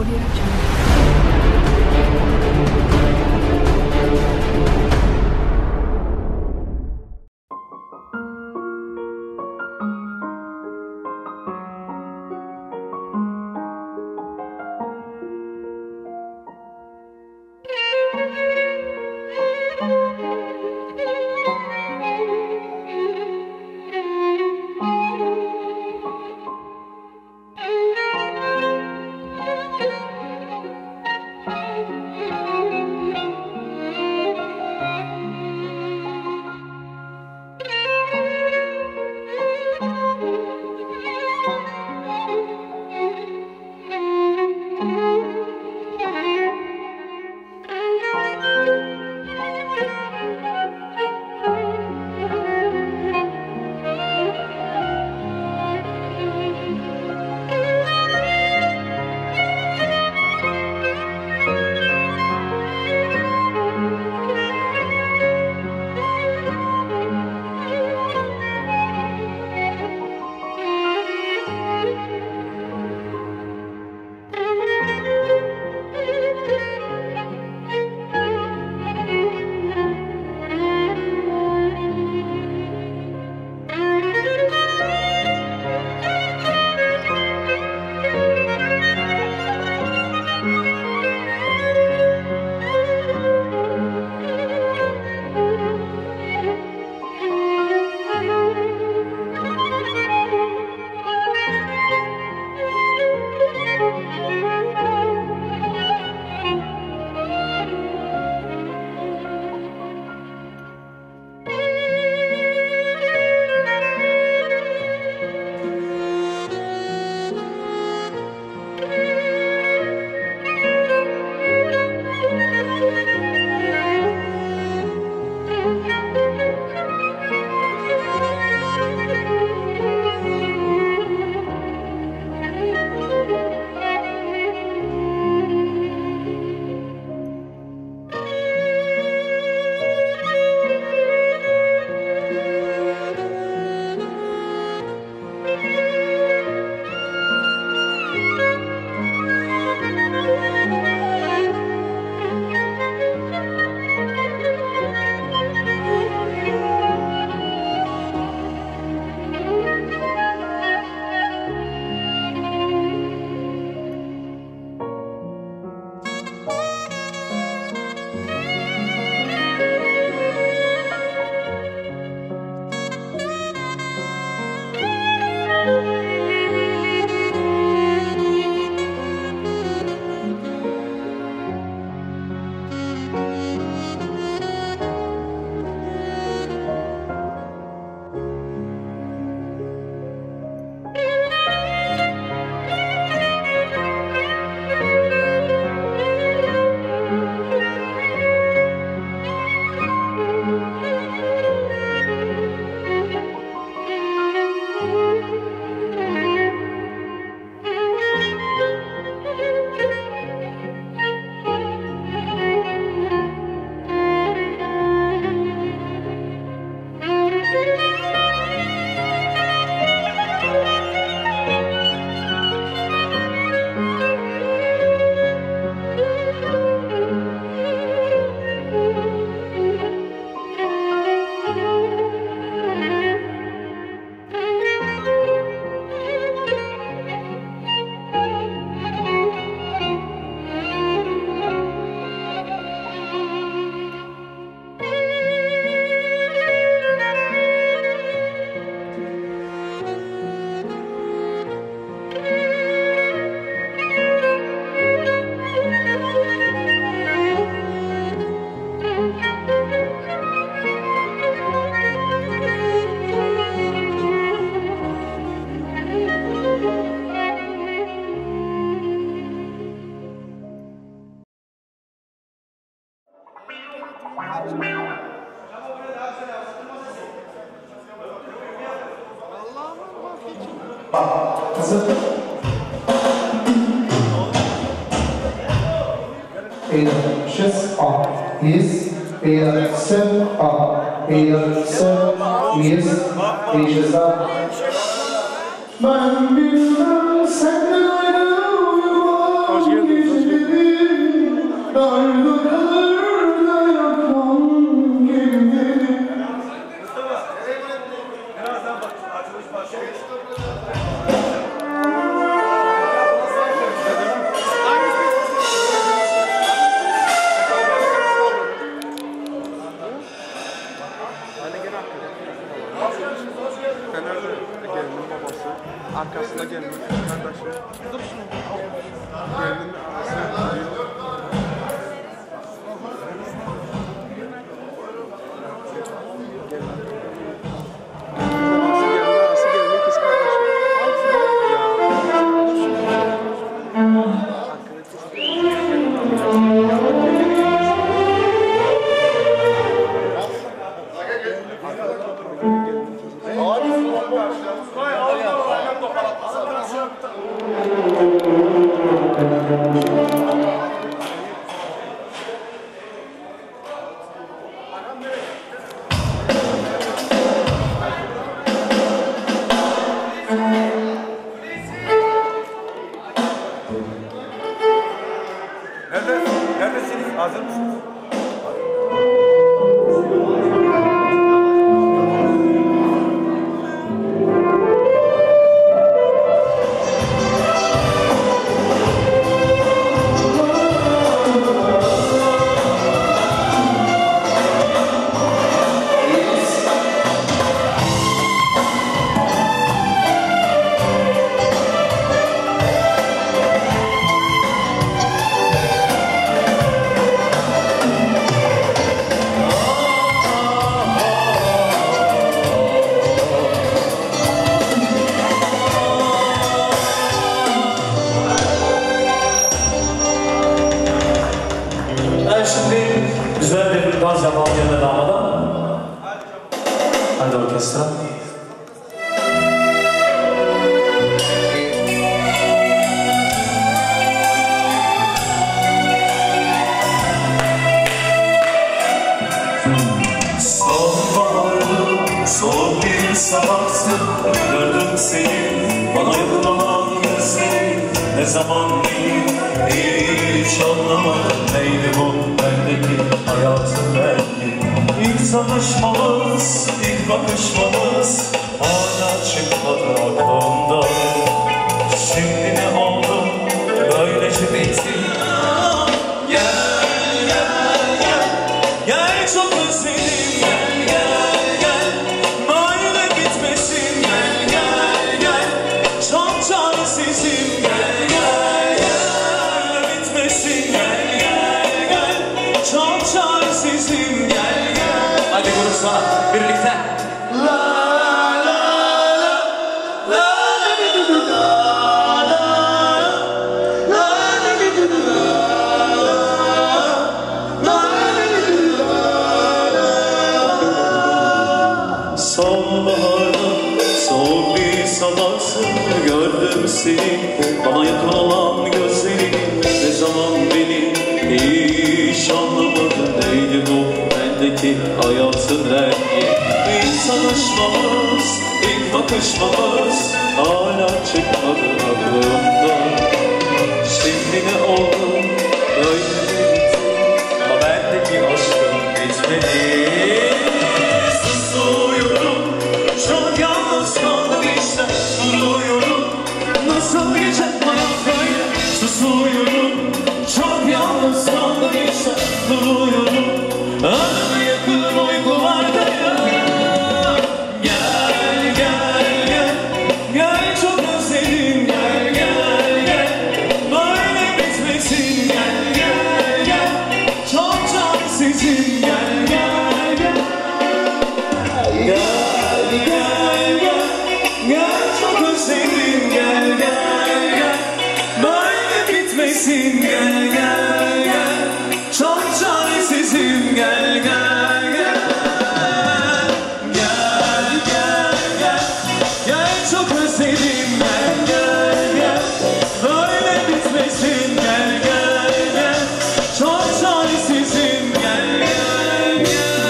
Audio Jungle. Hoş geldin. Neredesiniz? Hazır mısınız? Güzel bir dans yapalım yanında damada. Hadi orkestra. Sonbaharda soğuk bir sabahtı, gördüm seni, bana yakın olan gözlerin. Ne zaman hiç anlamadım neydi bu bendeki hayatın rengi. İlk tanışmamız, ilk bakışmamız hala çıkmadı aklımdan. Şimdi ne oldu, böylece bitti. Gel, gel, gel, gel çok özledim. Gel, gel, gel, böyle gitmesin. Gel, gel, gel, çok çaresizim. Gel, gel, gel, böyle bitmesin. Gel, gel, gel, çok çaresizim. Gel, gel. Hadi grup sana birlikte. Sonbaharda soğuk bir sabahsın, gördüm seni, bana yakın olan gözlerin. Ne zaman beni hiç anlamadın neydi bu bendeki hayatın rengi. İlk tanışmamız, ilk bakışmamız hala çıkmadı aklımdan. Şimdi ne oldu böyle bitti, ama bendeki aşkım bitmedi. Çok yalnız kaldım işte, duruyorum. Nasıl geçecek hayat böyle? Susuyorum. Çok yalnız kaldım işte, duruyorum. Arada yakın uykularda ya. Gel, gel, gel, gel çok özledim. Gel, gel, gel, böyle bitmesin. Gel, gel, gel, çok çaresizim. Gel, gel, gel, gel. Gel, gel, gel çok özledim. Gel, gel, gel, böyle bitmesin. Gel, gel, gel, çok çaresizim. Gel, gel, gel, gel, gel, gel, gel çok özledim. Gel, gel, gel, böyle bitmesin. Gel, gel, gel, çok çaresizim. Gel, gel,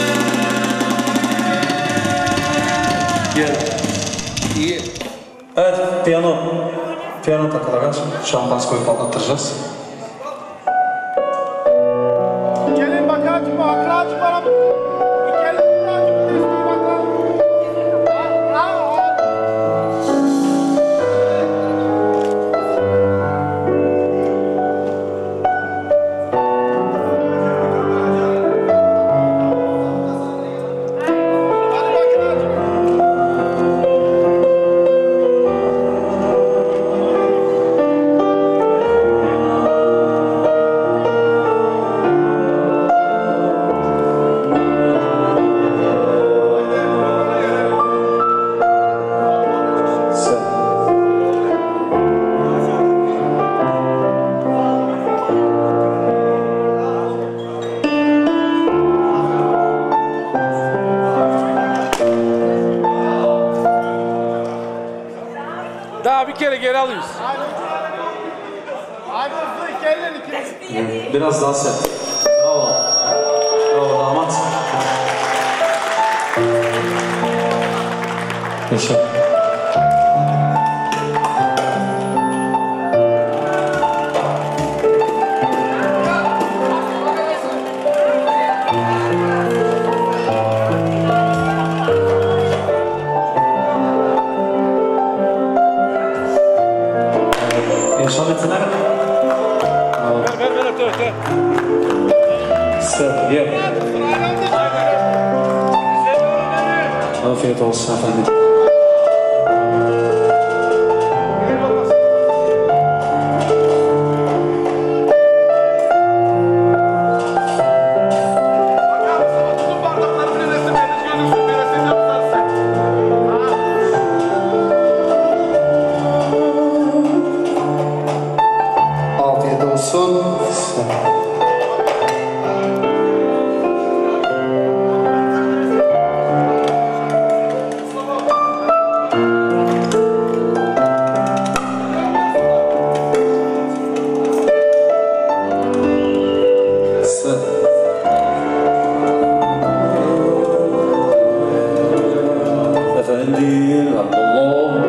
Gel. İyi. Evet, piyano takılacak. Şampans koyup patlatacağız. Gelin bakalım, akla çıkalım. Gelin bakalım, testi bakalım. Hadi bakalım. alıyoruz. Hadi hızlı iki elden ikimiz. Biraz daha sert. Bravo. Bravo damat. Yaşa. Yaşa Metinler. Ver öte. Ye. Afiyet olsun efendim. Afiyet olsun. Efendim Allah.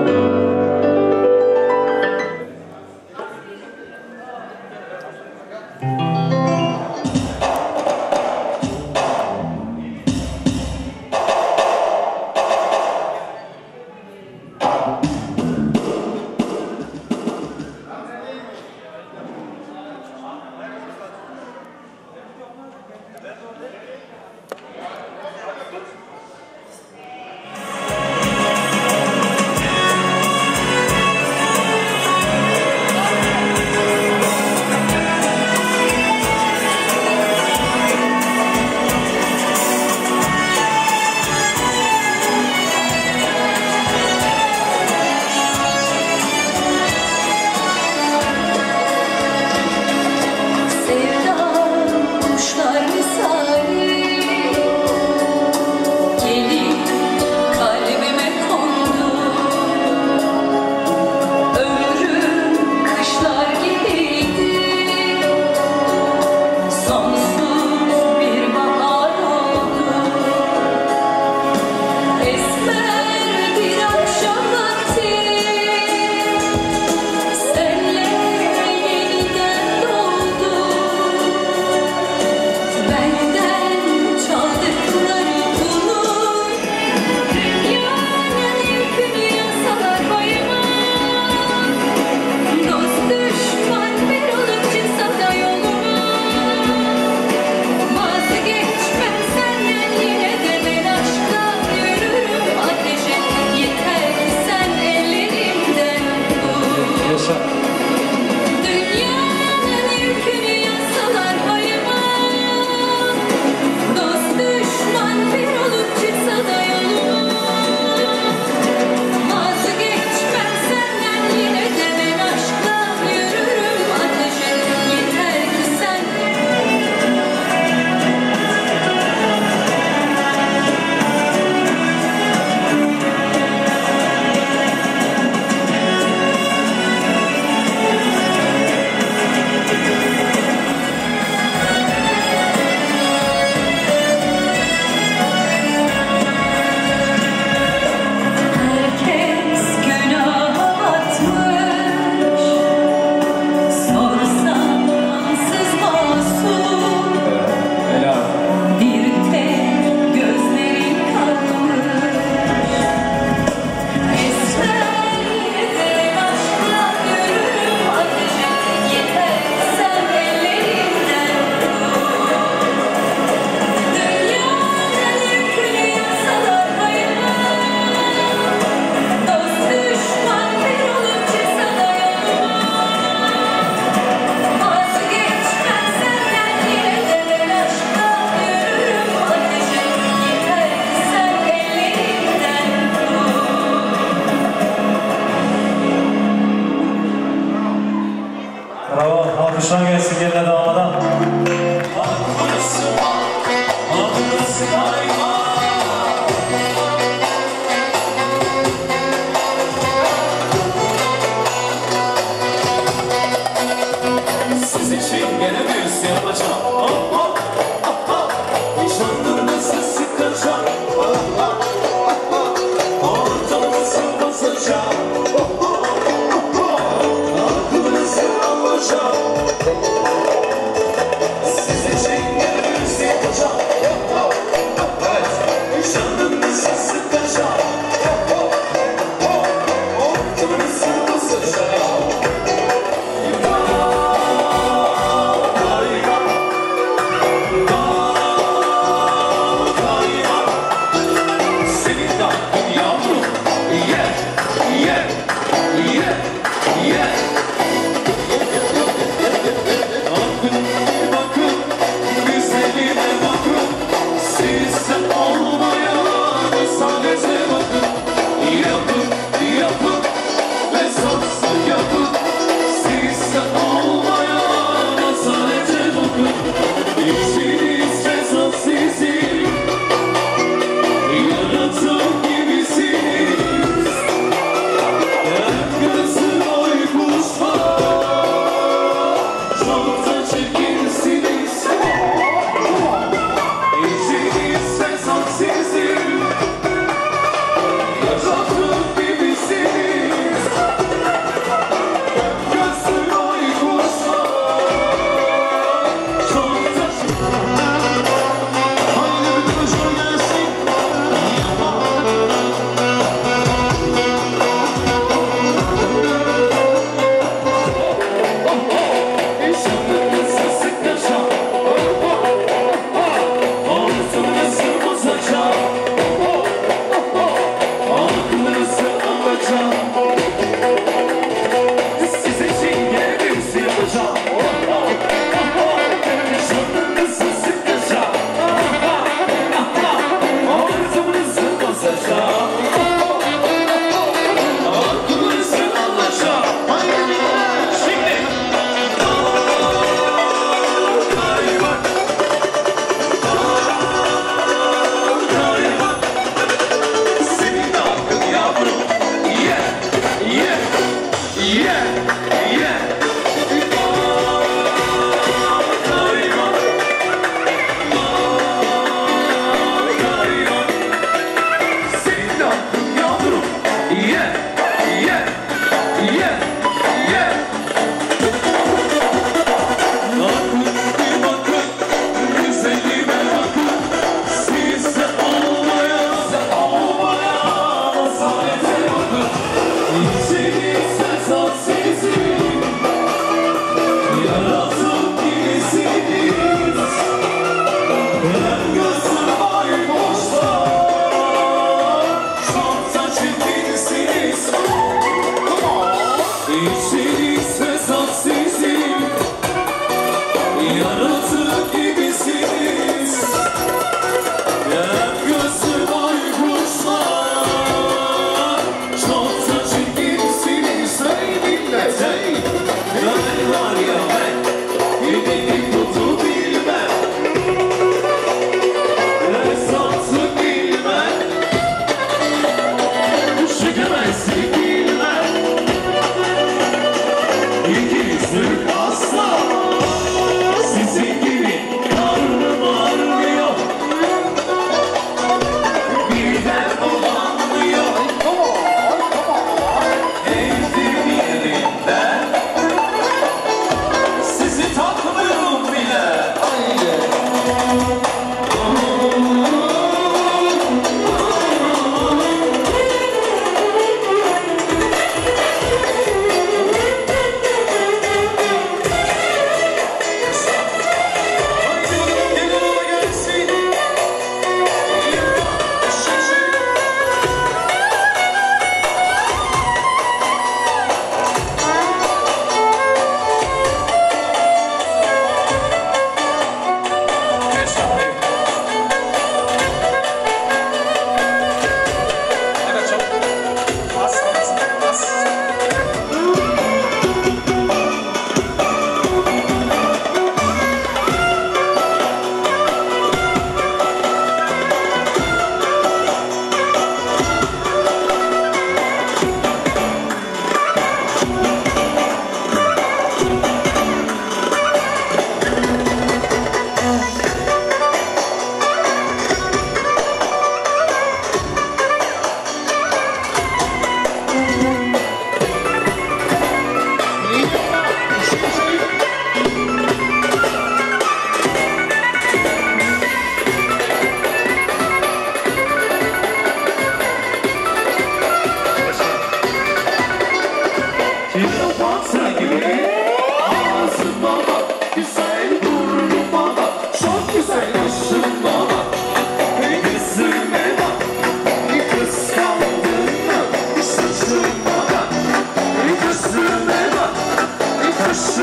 Alkışlar gelsin geline damadan. yapacağım. Hop hop hop hop. Nişanlının sesi kaçar. Ortamızı basacağım. Aklınızı alacağım. Siz için gönlünüzü yapacağım. Nişanlının sesi kaçar. Ortamızı basacağım.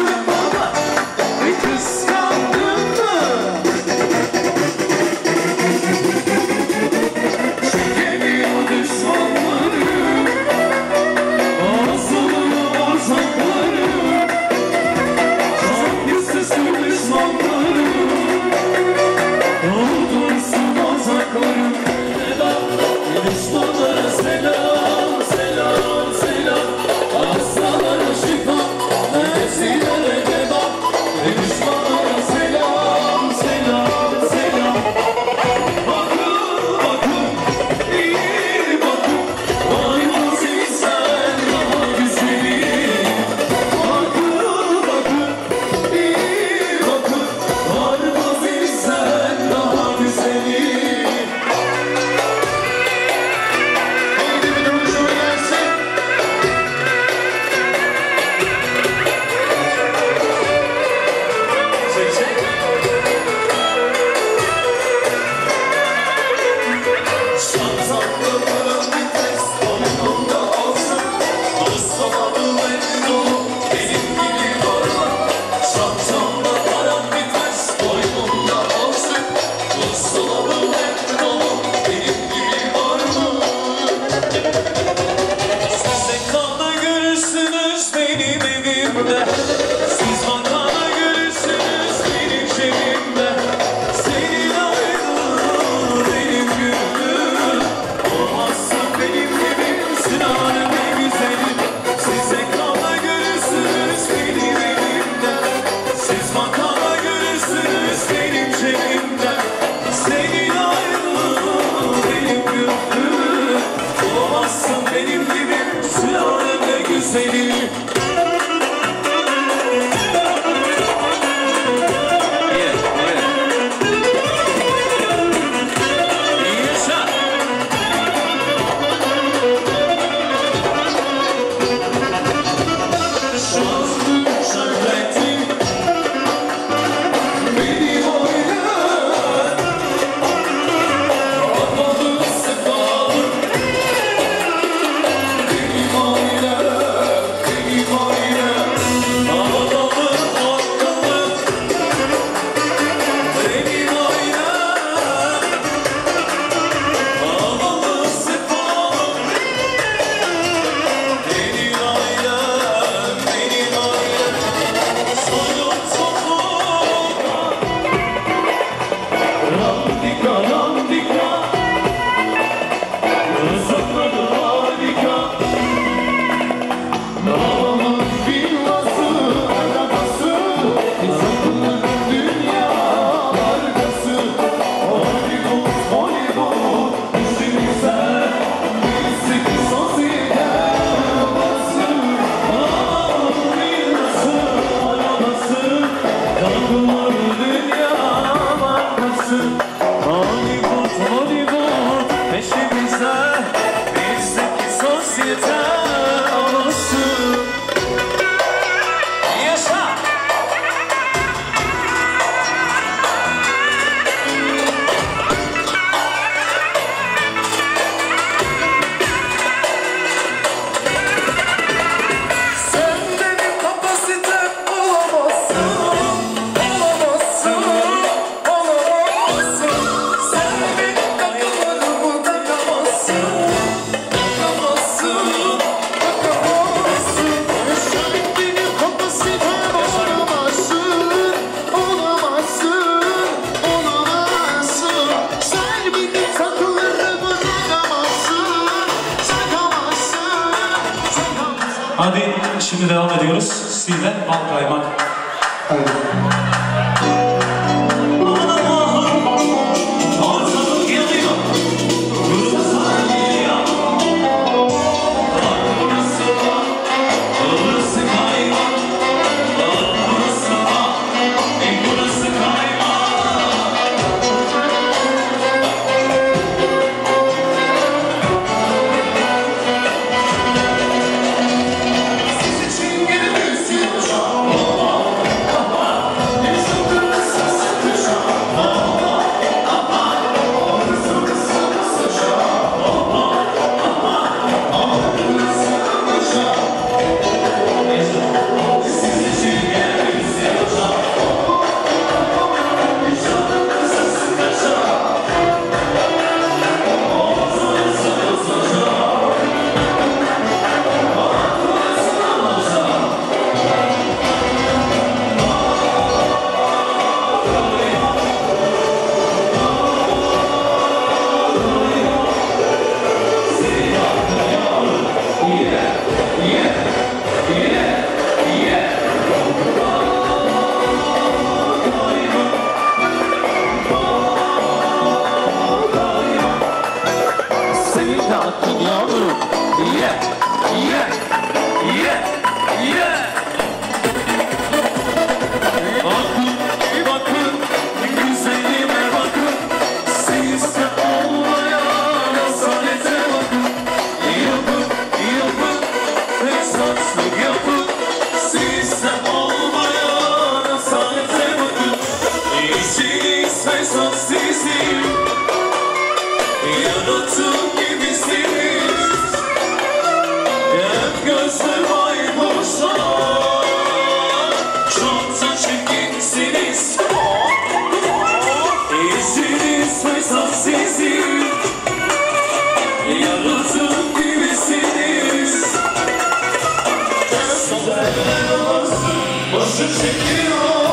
Hadi şimdi devam ediyoruz. Sizle bal kaymak. Hayır. çirkinsiniz. İyisiniz mesela sizin, yaratım gibisiniz. Güzeller olsun, başı çekiyor.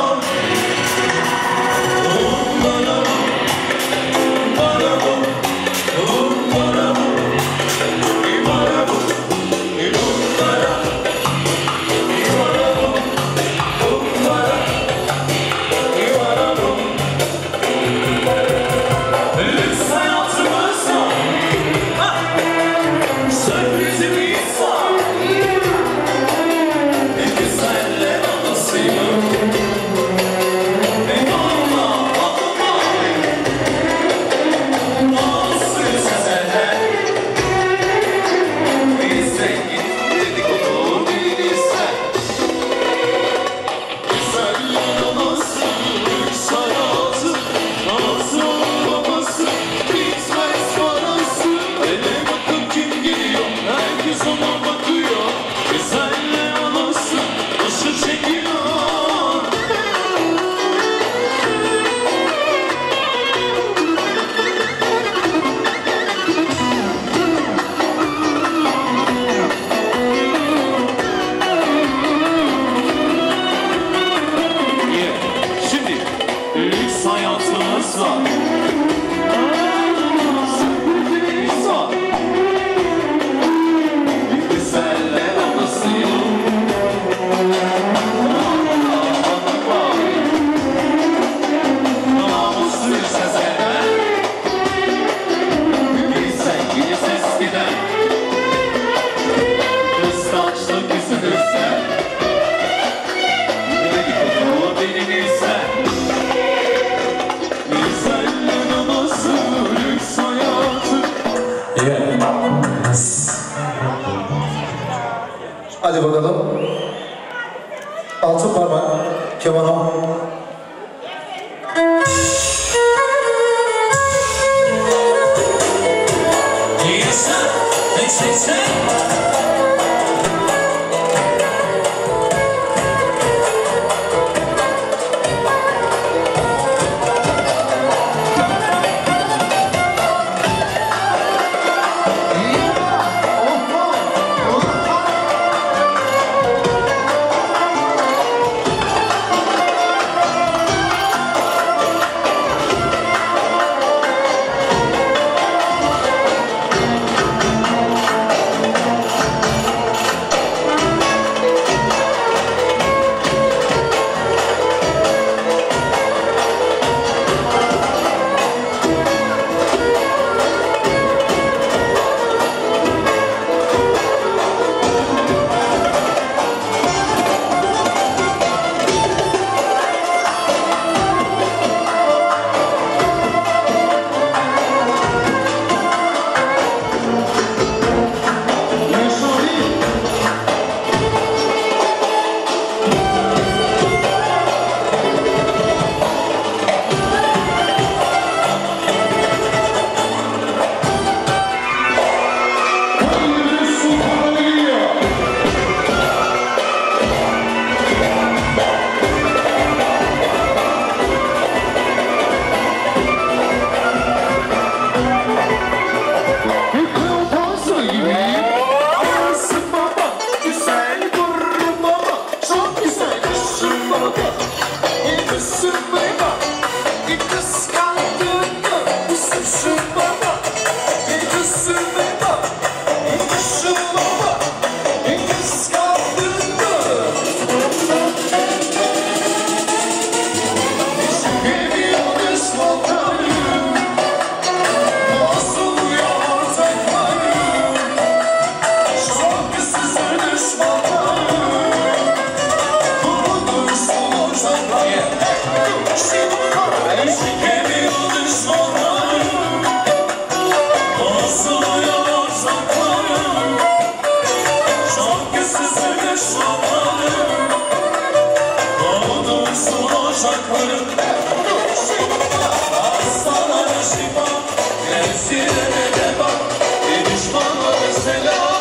Hadi bakalım. Altın parmak, kemana.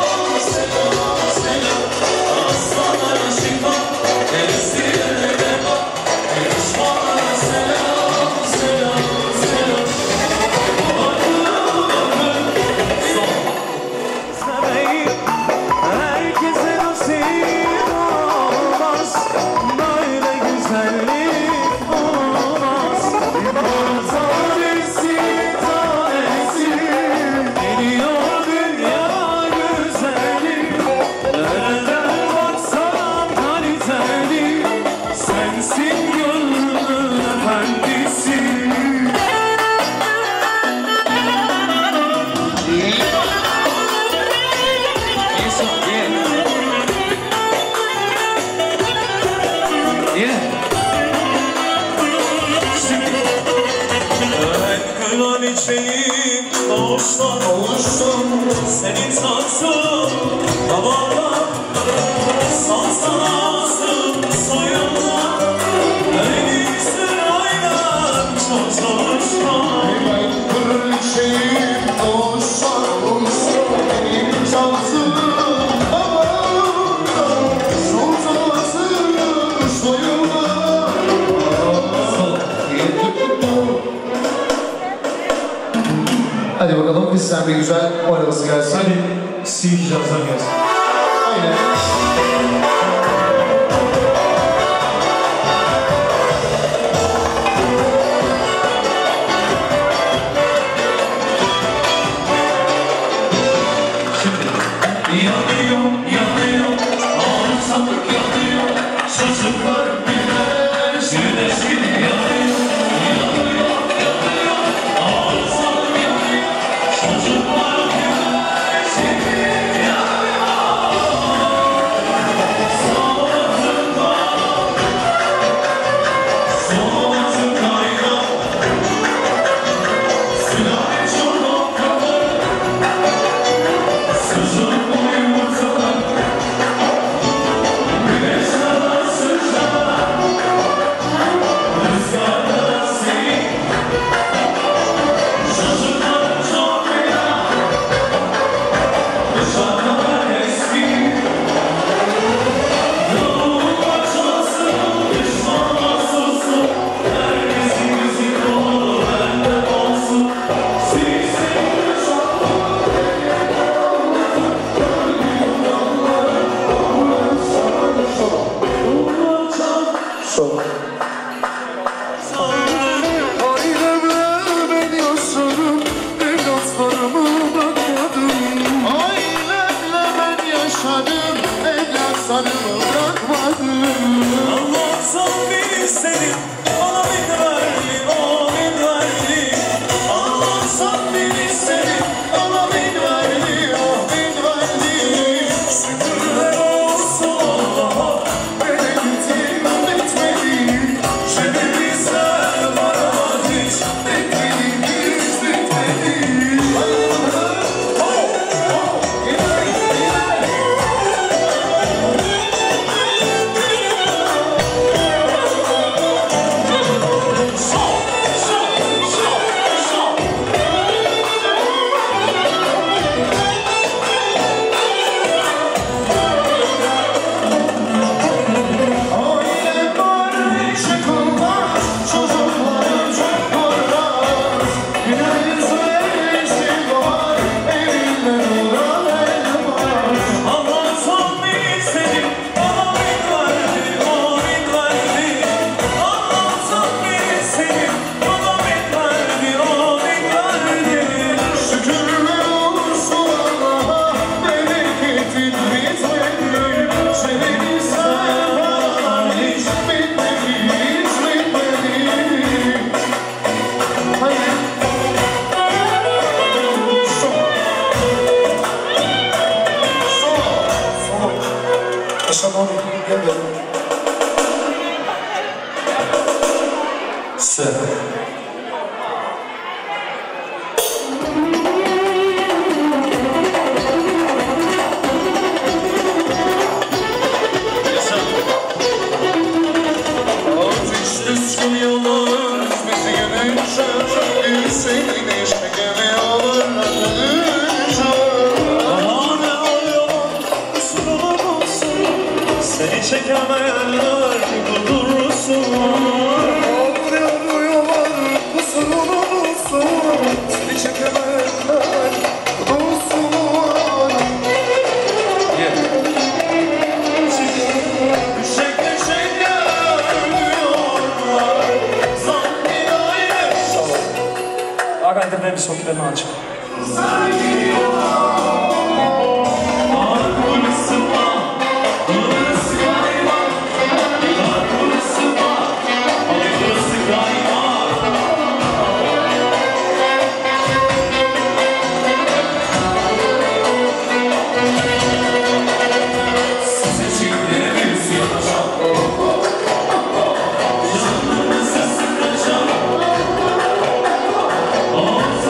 Selam, selam, aslanlara şifa, gerisi yerine bak. kraliçenin doğuştan senin sansın babadan sansan ağzın soyundan öyle sırayla çalışkan Kraliçenin doğuştan benim şansım babamdan sultansın soyundan. Hadi bakalım bizden bir güzel oynaması gelsin. Hadi Silk Jazz'dan gelsin. Aynen. yanıyor, yanıyor, ağırsanlık yanıyor, çocuklar güneş, güneş gibi yanıyor, yanıyor, yanıyor, ağırsanlık yanıyor, çocuklar güneş gibi yanıyor. Soğutun kaynağı, silahı çorba kadar, sızın uyumurtalar, güneş kadar sıcak, rüzgar kadar serin, çocuklar çok bela, dışarı kadar eski, yolunda çalsın, düşmanlar sussun, herkesin yüzü dolu, bende olsun, silsin Son. Ailemle ben yaşarım, evlatlarımı bırakmadım. Ailemle ben yaşadım, evlatlarımı bırakmadım. Allah'tan beni senin, bana beni verdin, o beni verdin. Allah'tan beni senin, bana beni verdin, o beni verdin. Şükürler olsun Allah'a, bereketim bitmedi. Şebimizler bana hiç bitmedi, hiç bitmedi. Ailem var, çıkılmaz, çocuklarım çok varlar. Güneş ve yeşil var, evinde duran elmas. Allah'tan beni senin, bana beni verdin, o beni verdin. Allah'tan beni senin, bana beni verdin, o beni verdin. Şükürler olsun Allah'a, bereketin bitmedi. Seni sevmem hiç bitmedi, hiç bitmedi. Hayır. Son. Aşağıdan gelmedim. Sen. Ateş düşkün yanar bizi görünce, bir seni çekemiyorlar dönünce. Bahane arıyorlar, kusurlar olsun. Seni çekemeyenler kudursun. Arıyorlar, kusurunu bulsun. Seni çekemeyenler bulsun. Düşek düşek ölüyorlar. Sanki aile. Agadır ben bir sokaklarını açık. Oh,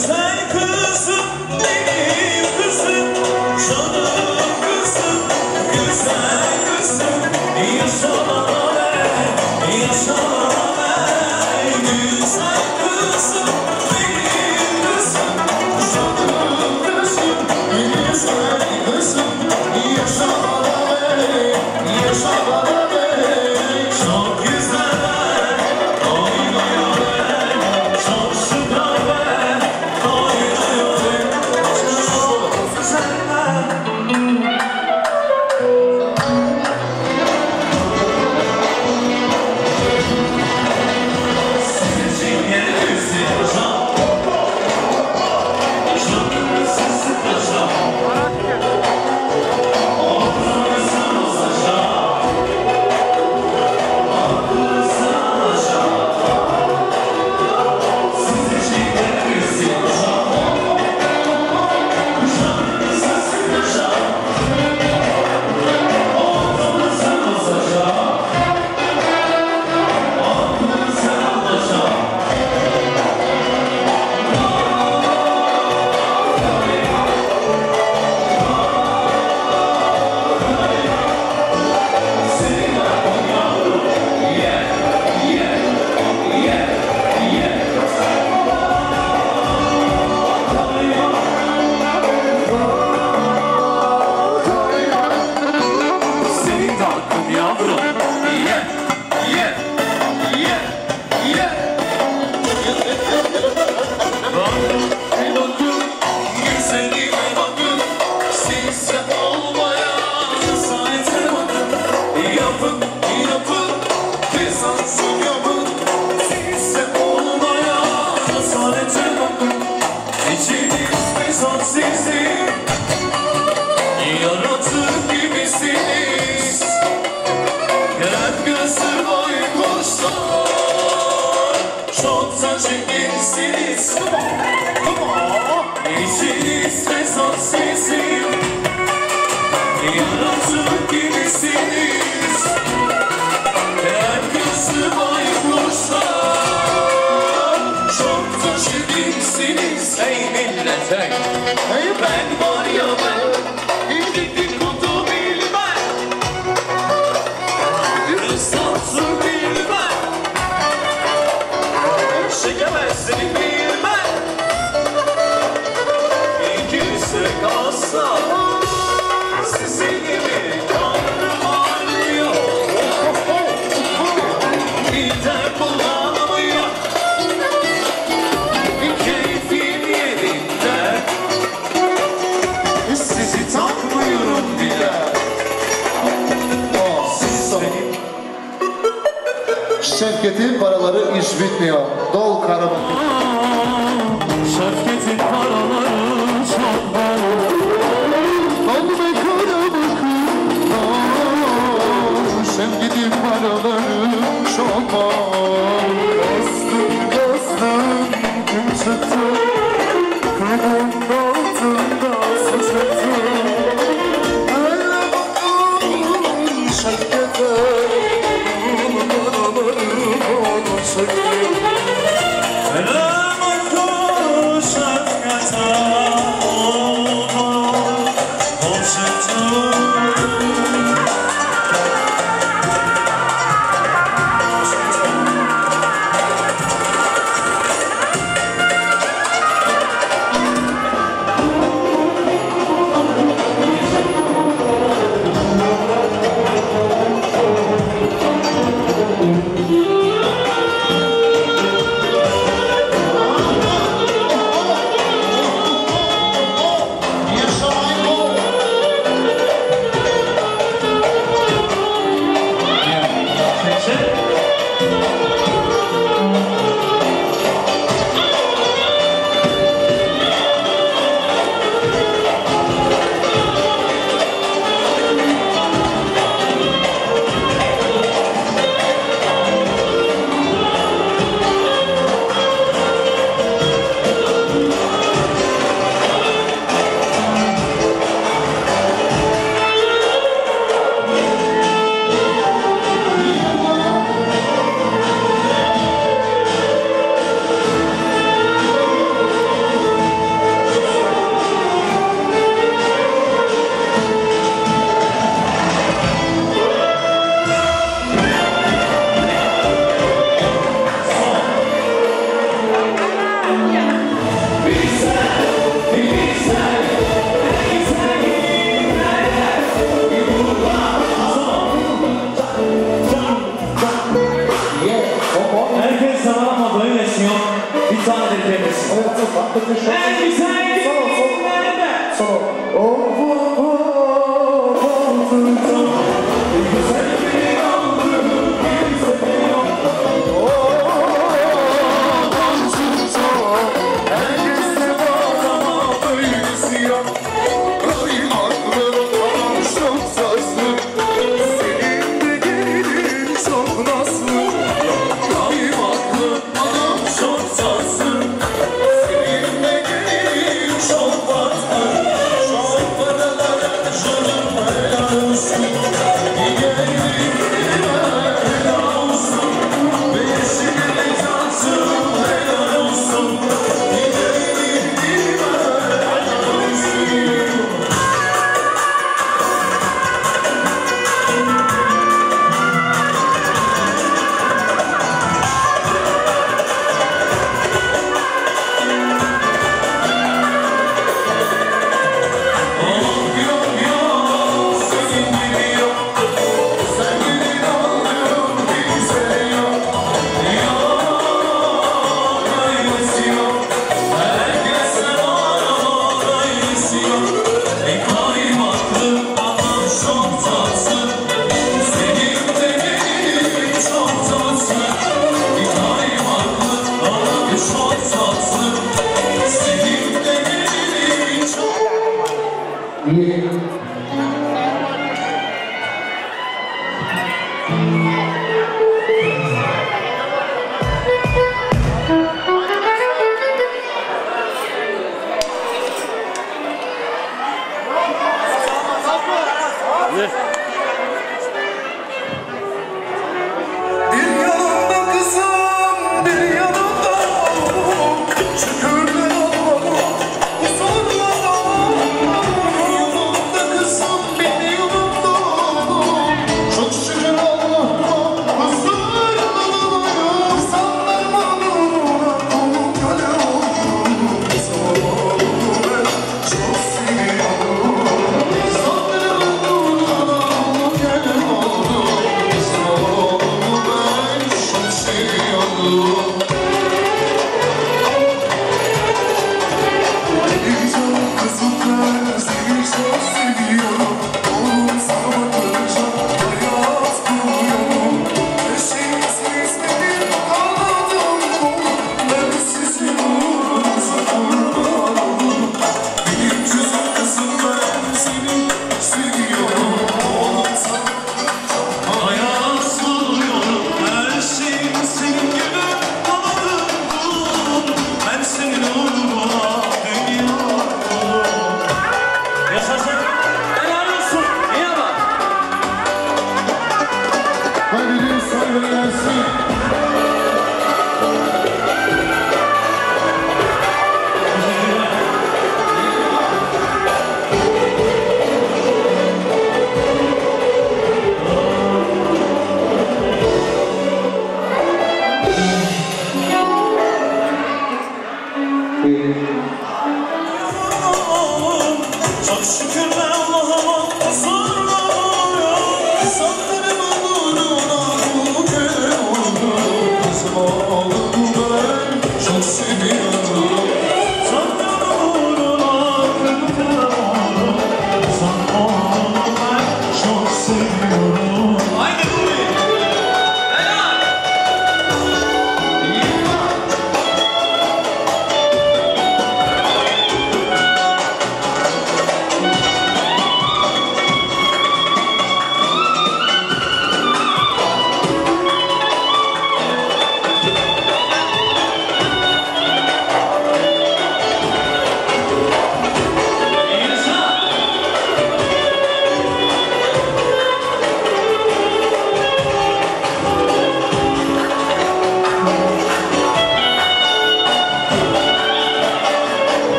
Güzel kızım, benim kızım, canım kızım, güzel kızım, yaşa bana ver, yaşa bana ver. Güzel kızım, benim kızım, canım kızım, güzel kızım, yaşa bana ver, yaşa bana ver. Çok güzel, oynuyor, çok süper ver, oynuyor, çok güzel ver. Sizin için yeryüzü yaşam, canınızı sıkacağım, oturursan uzacağım, oturursan uzacağım. Sizin için yeryüzü yaşam, canınızı sıkacağım, oturursan uzacağım, oturursan uzacağım. Senin aklın yavrum, yeah, yeah, yeah, yeah. Senin de aklın yavrum, yeah, yeah, yeah, yeah. Bakın, güzelliğime bakın, sizse olmayan saate bakın. Yapın, yapın, kesansın yapın, sizse olmayan saate bakın. İçiniz fesat sizin, yaratık gibisiniz. Hep gözü baykuşlar, çok da çirkinsiniz. İçiniz fesat sizin, yaratık gibisiniz. Hep gözü baykuşlar, çok da çirkinsiniz. Ey millet ey, ben var ya ben, dedikodu bilmem, ıslansın bilmem, çekemezsin bilmem. İkisi kalsa sizin gibi kahraman yok. Midem bulanmıyor, keyfim yerinde, sizi takmıyorum bile. Siz benim Şevket'in paraları iş bitmiyor. Dol Karaman. Şevket'in paraları çok bol. Al be Karabaşım, Şevket'in paraları çok bol. Bastım bastım gün çıktı, kırmızı altında su çıktı. Öyle bakın Şevket'e, paraları bol çıktı. Selam olsun Şevket'e, o çıktı. En güzel günlerde.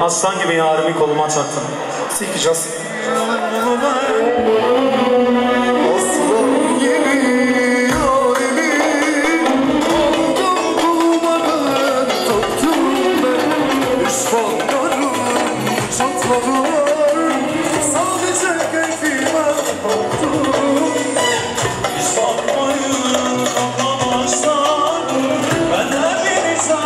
Aslan gibi yarimi koluma çaktın. Sikeceğiz. Aslan gibi yarimi aldım koluma ben, taktım ben. Düşmanlarım çatladılar, sadece keyfime baktım. Bakmayın anlamazsan, ben hepinize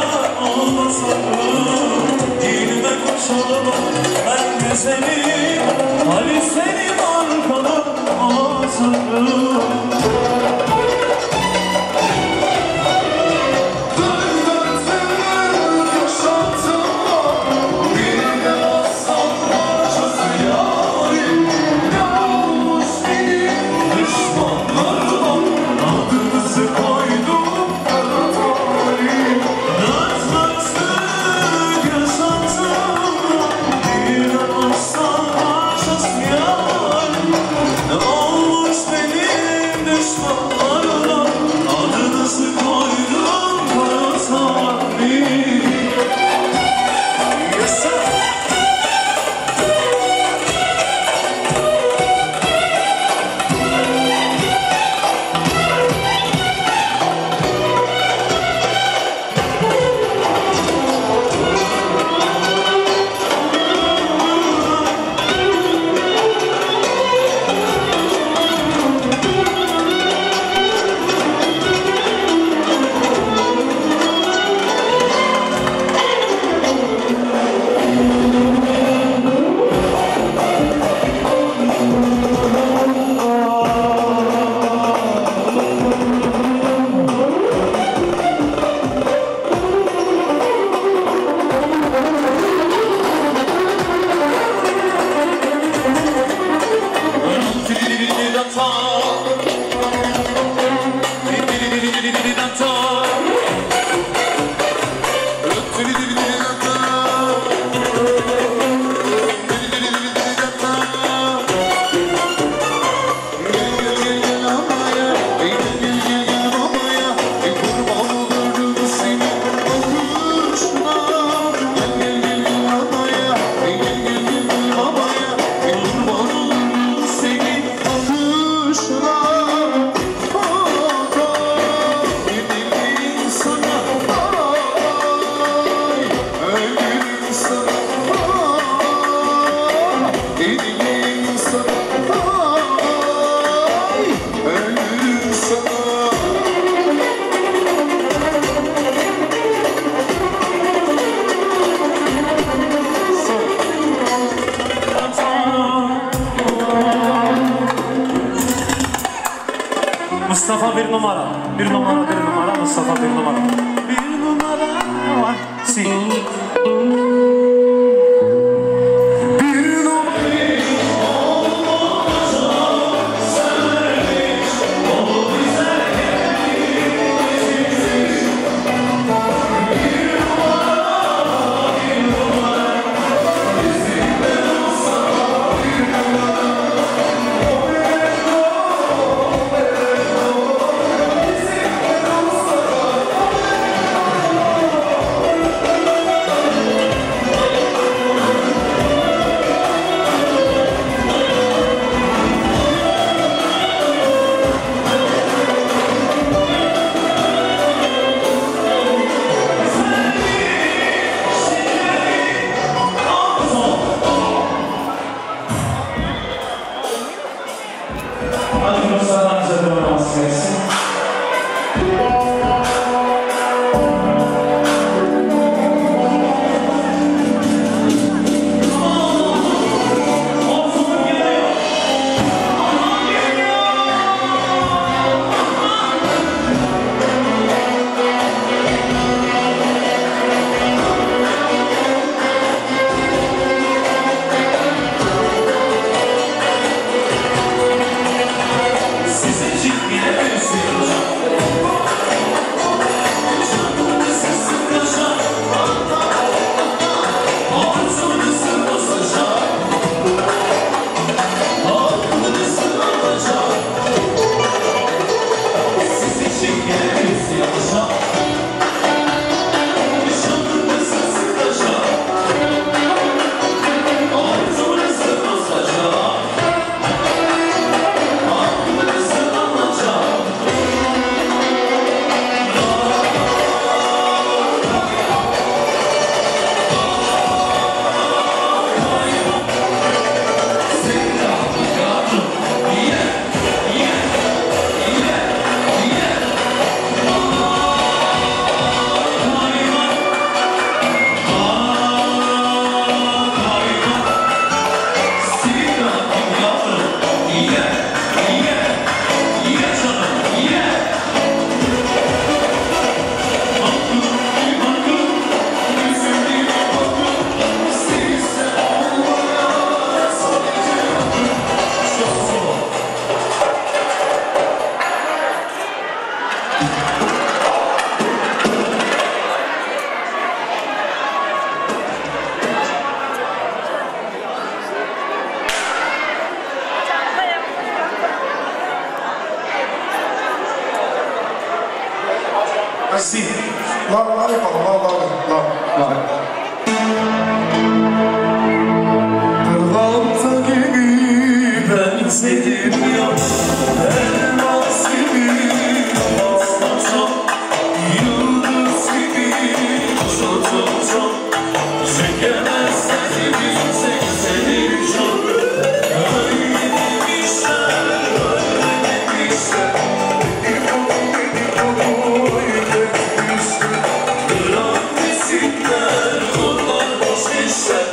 olmasam. Dinime koşalım, ben güzelim, Ali senin arkanın ağzım. Mustafa bir numara. Bir numara, bir numara. Mustafa bir numara. Bir numara var. Si. Si. La yapalım, la. Pırlanta gibi ben seni yok, elmas gibi asla yıldız gibi çok çekemez seni çok öyle demişler bırak desinler onlar boş işler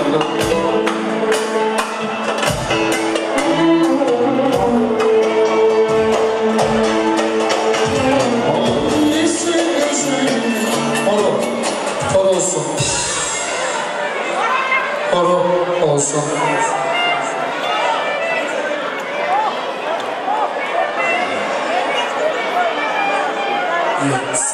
bakalım. Horo olsun. Horo olsun. Yes.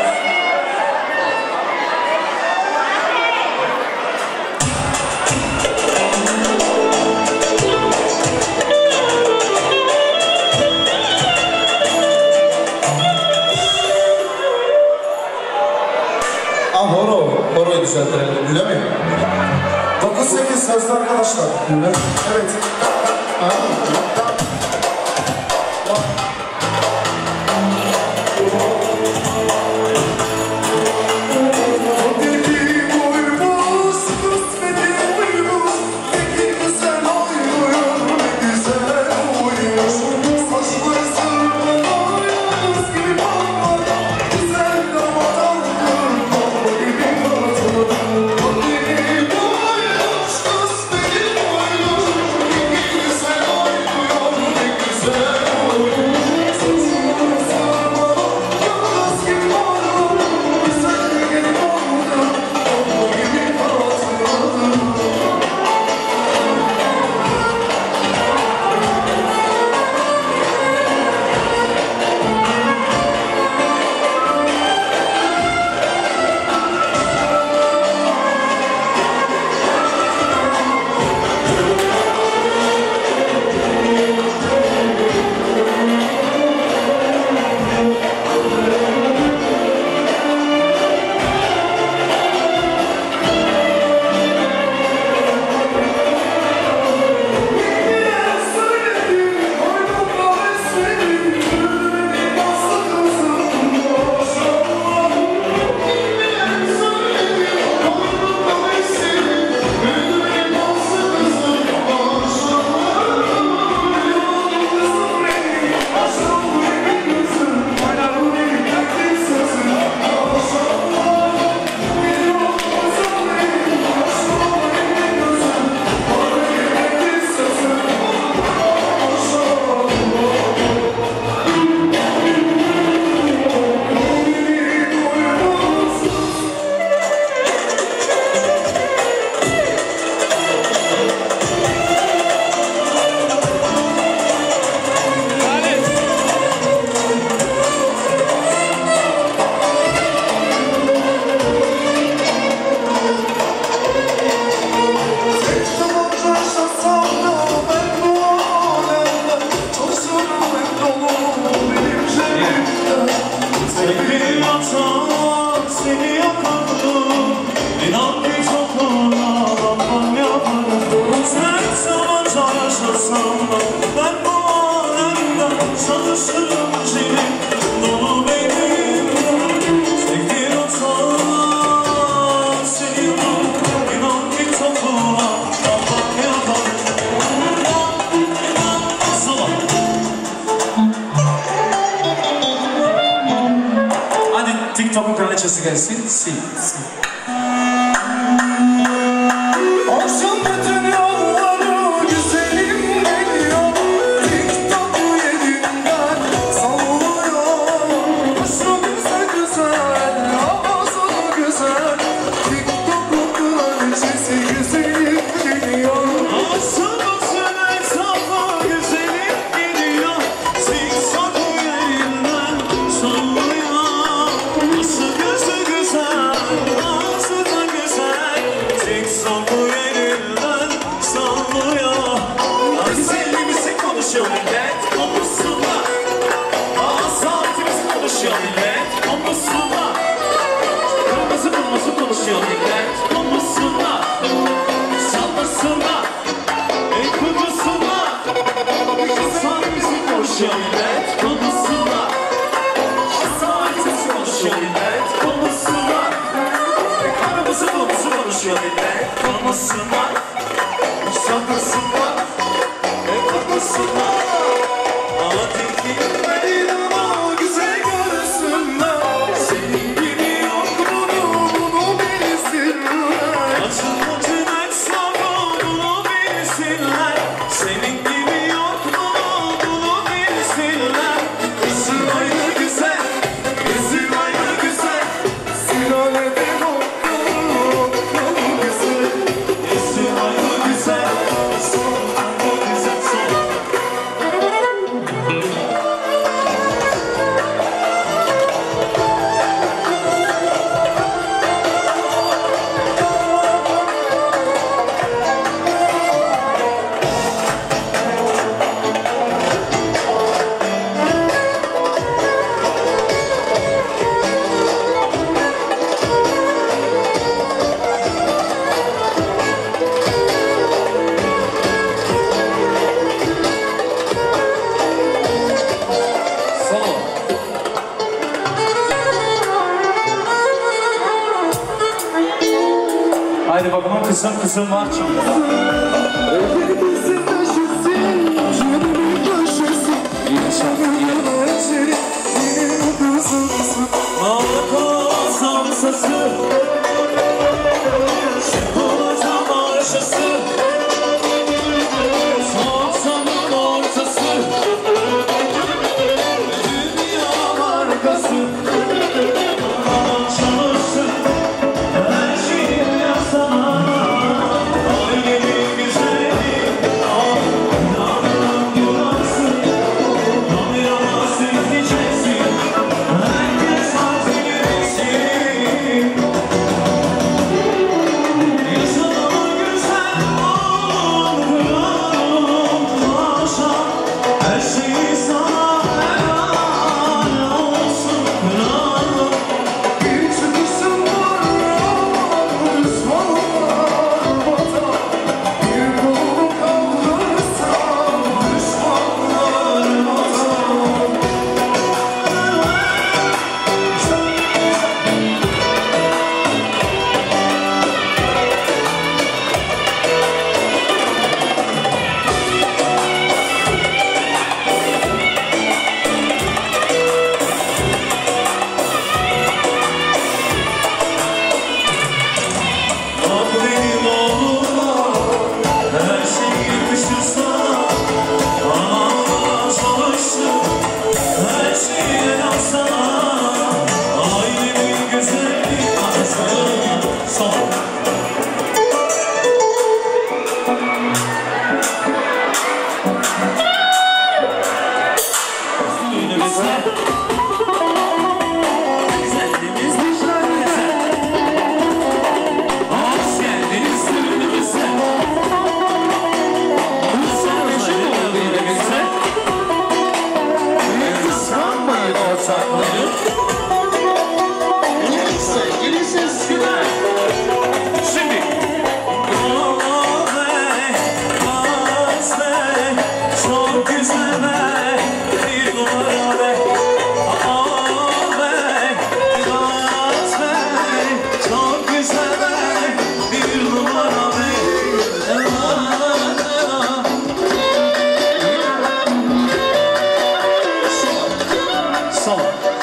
Horo'yu düzeltirelim, öyle mi? 9-8 sözlü arkadaşlar. Evet. Evet. TikTok'un kraliçesi gelsin. Sil. Akşam bütün yolları güzelim geliyor. TikTok'u yerinden sallıyor. Aşkı güzel güzel, havası güzel. TikTok'un kraliçesi güzelim geliyor. Aşkı güzel, safa güzelim geliyor. TikTok'u yerinden sallıyor. Nasıl gözü güzel, ağzı da güzel. TikTok'u yerinden sallıyor. Güzelliğimizi konuşuyor millet, konuşsunlar. Saatimizi konuşuyor millet, konuşsunlar. Kırmızı kırmızı konuşuyor millet, konuşsunlar. Sallasınlar, kudusunlar. Saatimizi konuşuyor millet, konuşsunlar. Saatimizi konuşuyor millet, konuşsunlar. Kırmızı kırmızı konuşuyor millet, konuşsunlar. Sallasınlar, kudusunlar. Hadi gitmeyin ama güzel görsünler. Senin gibi yok bunu bilsinler. Açılmacın etsam Kızım var çünkü. Evimizin neşesi, canımın köşesi. Yaşamın eseri, benim kızımsın. Ağlık olsam sası, olacağım arşası, soğuksanın ortası, dünya markası. Bana çalışsın, her şeyi yapsana. Ay gelin güzelim, inanmam yalansın. Kamerama sürteceksin, herkes artık göreceksin. Yaşama güzel olur, akşam her şeyi sana helal olsun. Bir çıkışım var, düşmanlar bata. Bir kolu kaldırsam, düşmanlar bata. Bak benim oğluma, her şey yakışır sana. Anamla savaştım, her şeyi yapsana. Ailemin güzelliği, son. Düğünümüzde güzelliğimiz güzel. Hoş geldiniz düğünümüze. Sarıları düğünümüze. Kıskanmayın ortakları. Sevgilisiz güler. Şimdi. Oh be, bas be, çok güzel be, bir numara be. Oh be, bas be, çok güzel be, bir numara be. Son.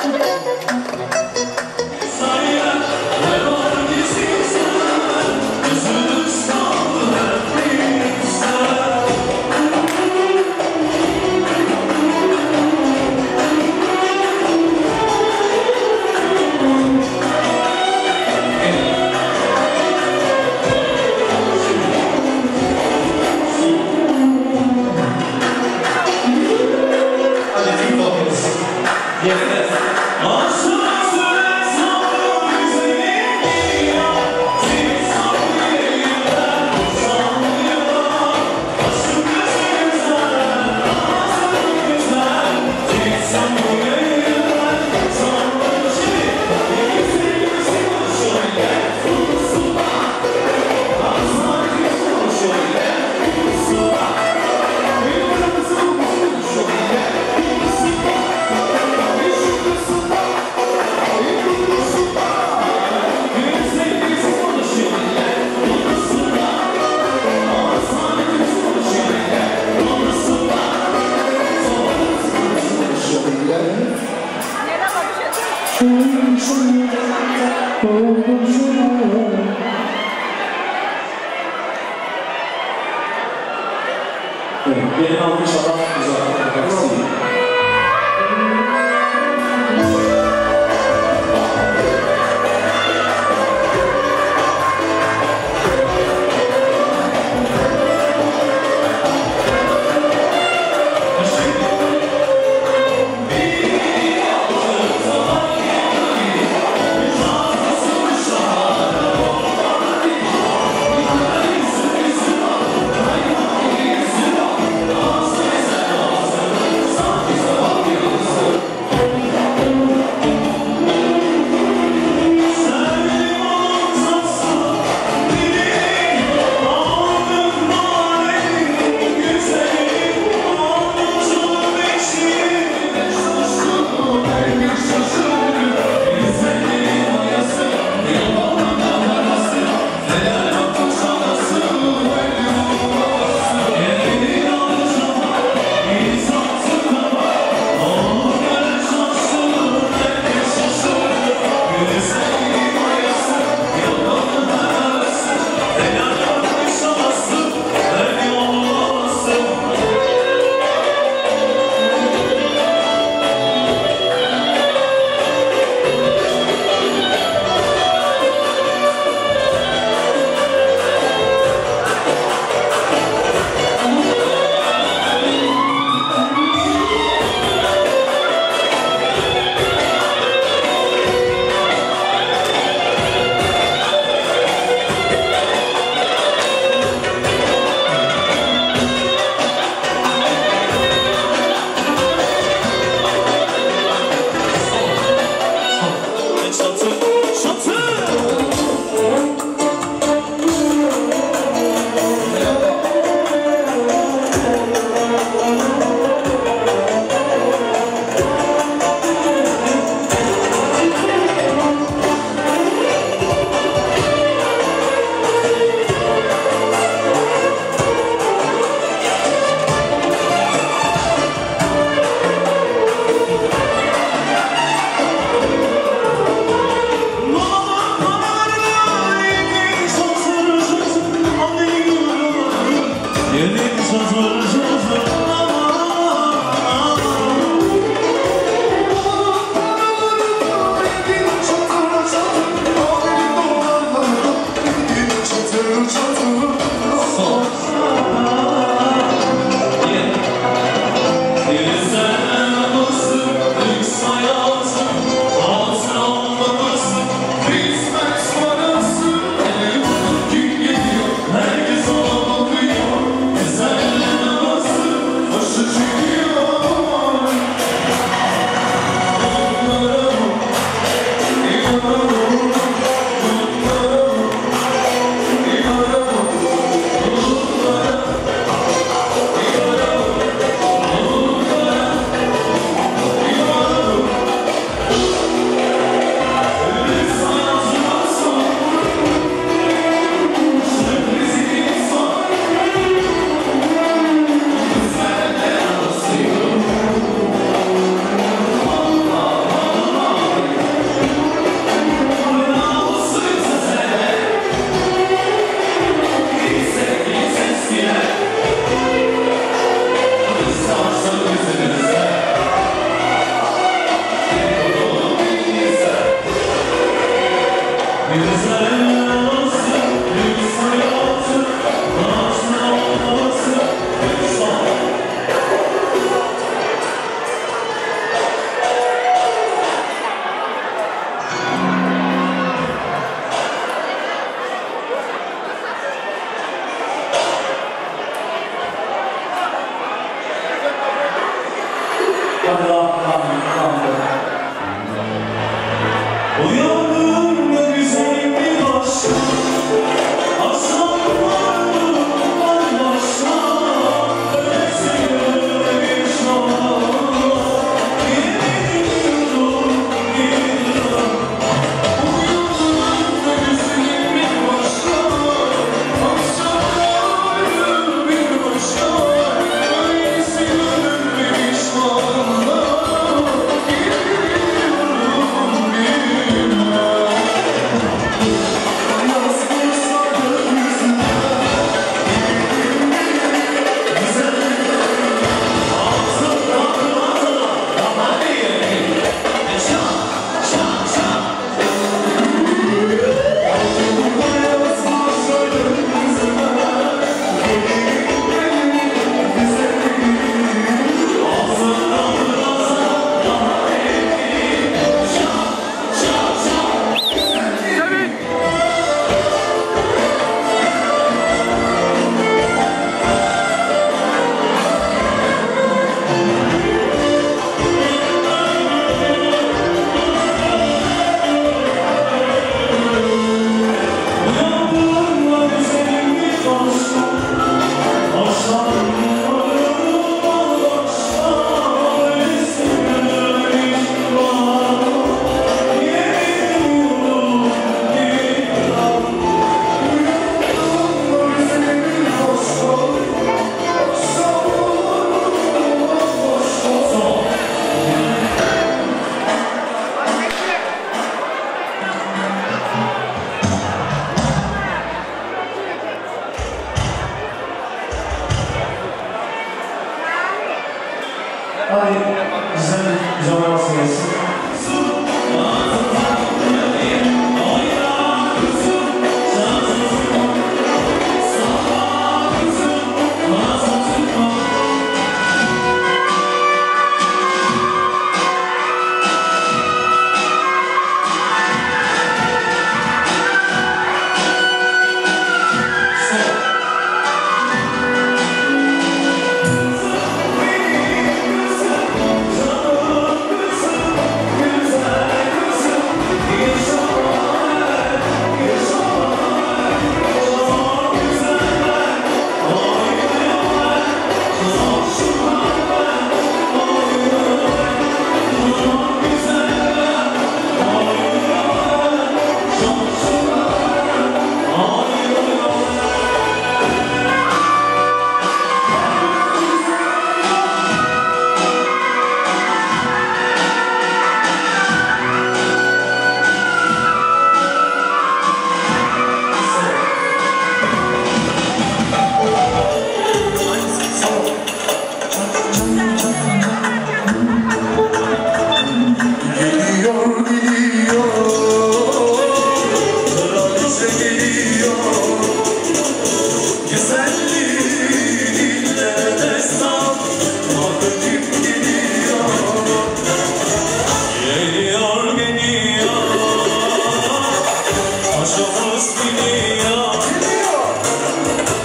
Sayın, ne var ki sizler, yüzünüz kaldı hep bizler. Hadi TikTok'umuz. Yerine. Aşkına süre sonra güzelim geliyor. Seni sanmıyorum, sanmıyorum. Aşkım güzel güzel, aşkım güzel. Seni sanmıyorum, sanmıyorum. Şimdi sevgilisi şöyle, suda. Aslan kızım şöyle, suda. Benim kızım şöyle, suda. Benim almış adam güzel.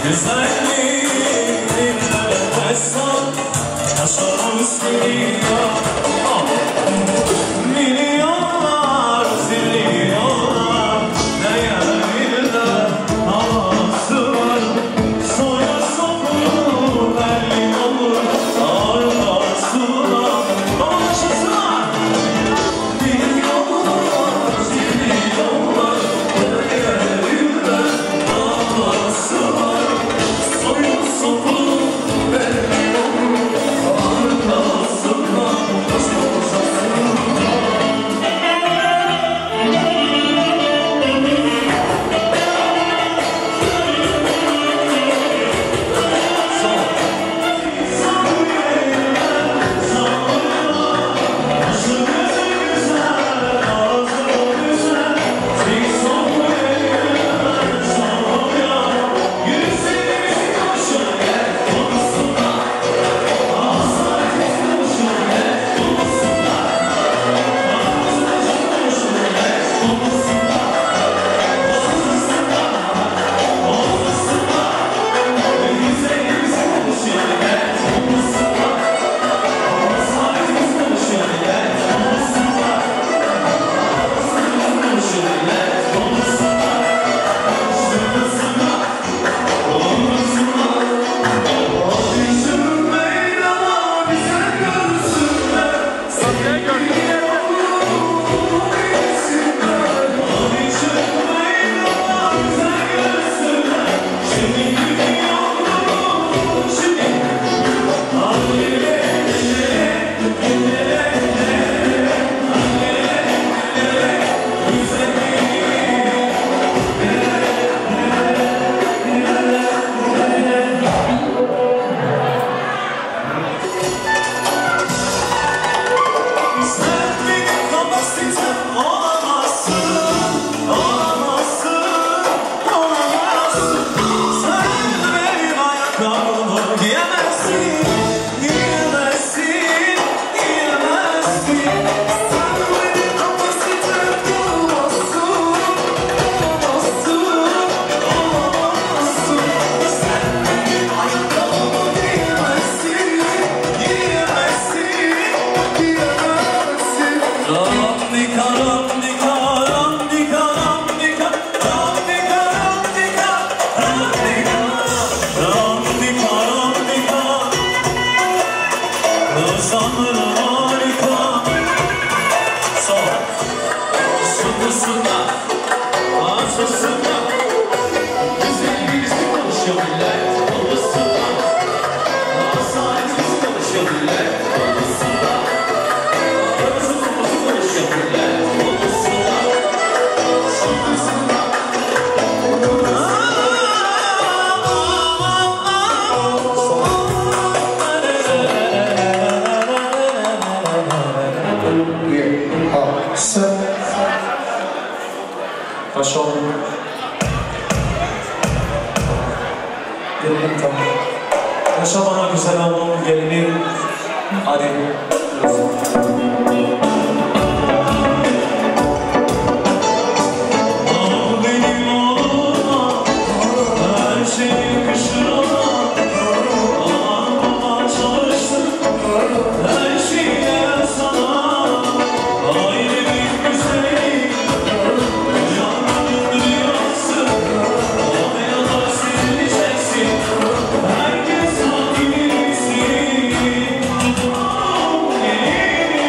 Yaşamana güzel anlamı gelini. Hadi. Herkes hakimisi,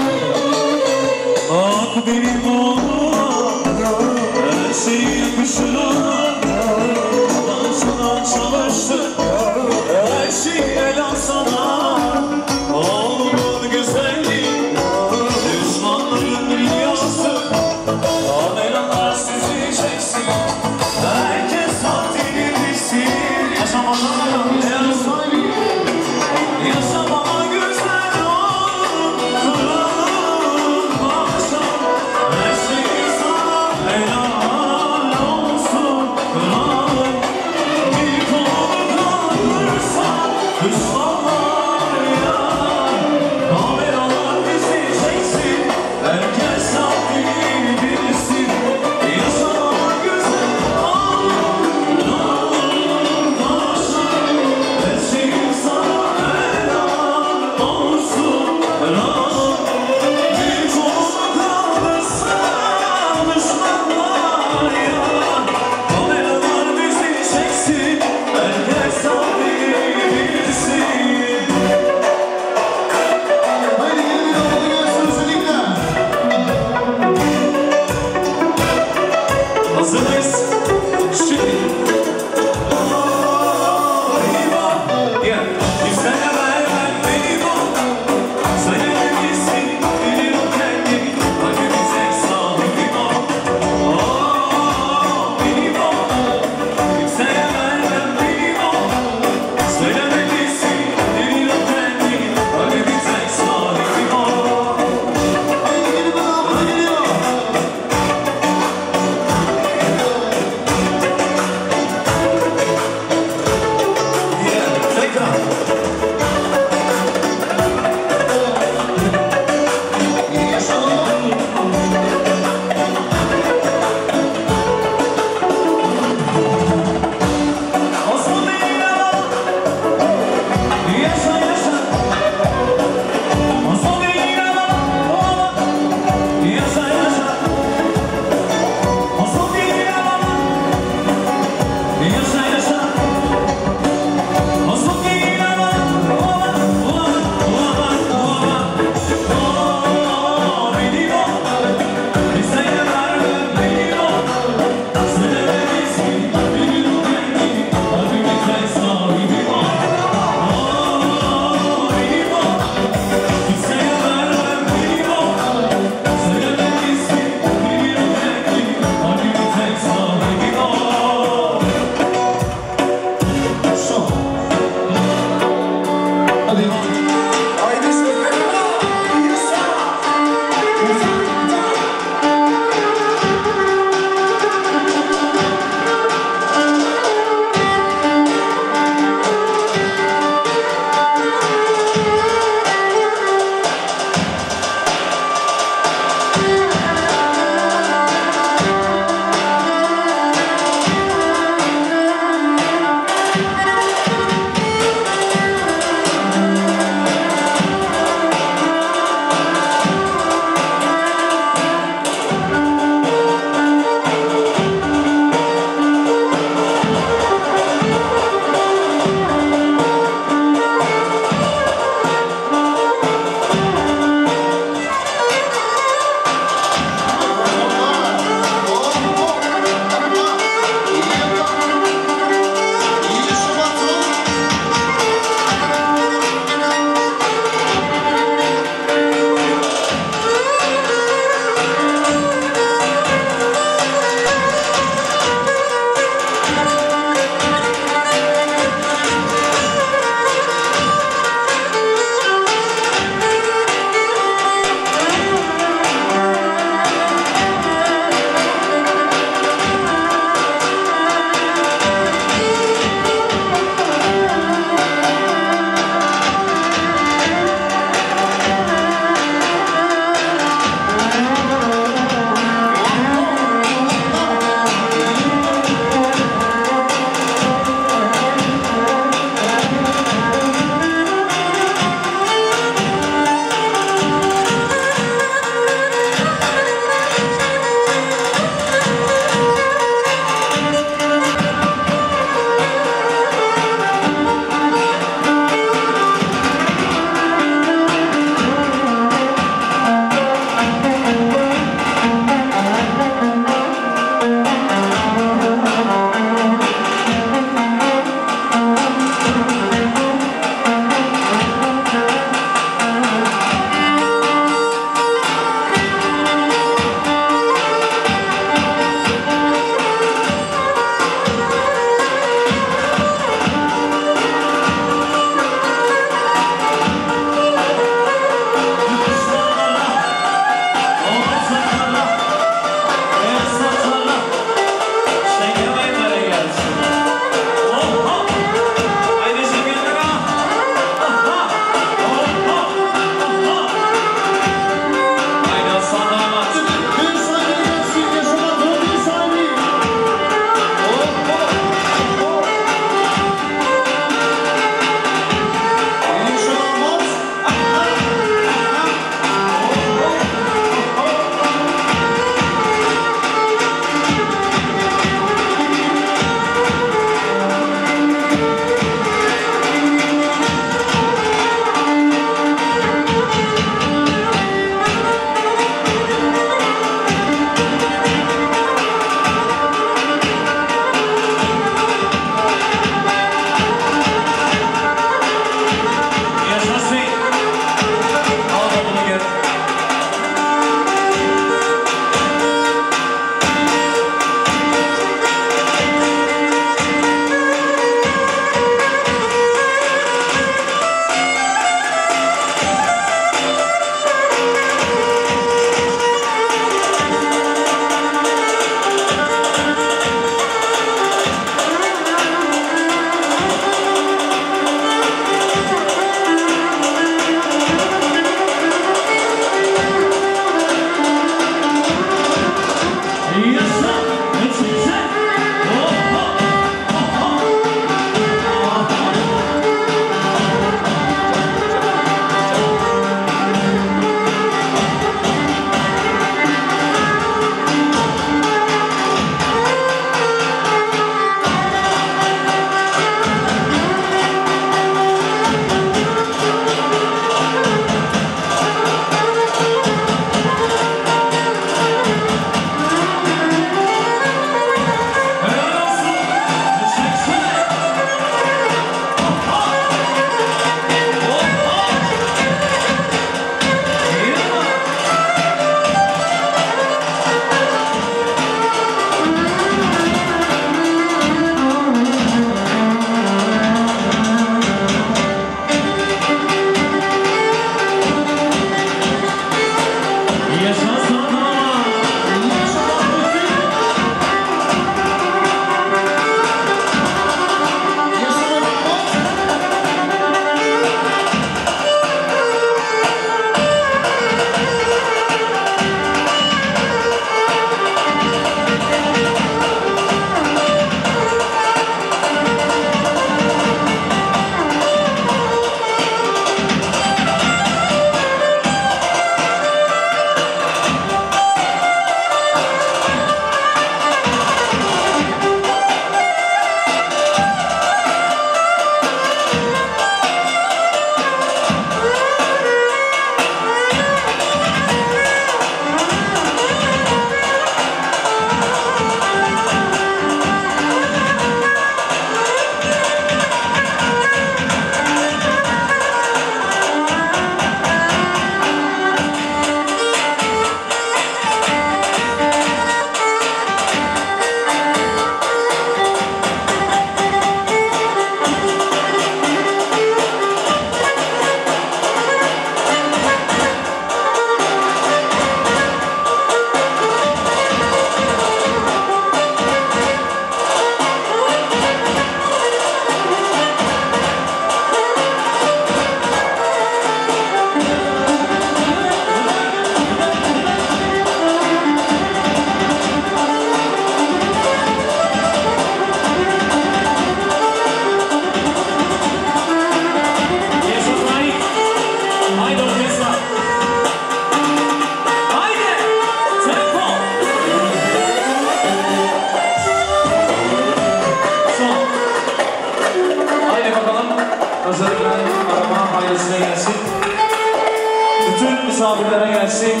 misafirlere gelsin.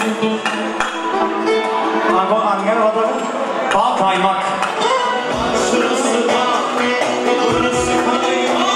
Annenin adı bal kaymak. Şurası bak, burası kaymak.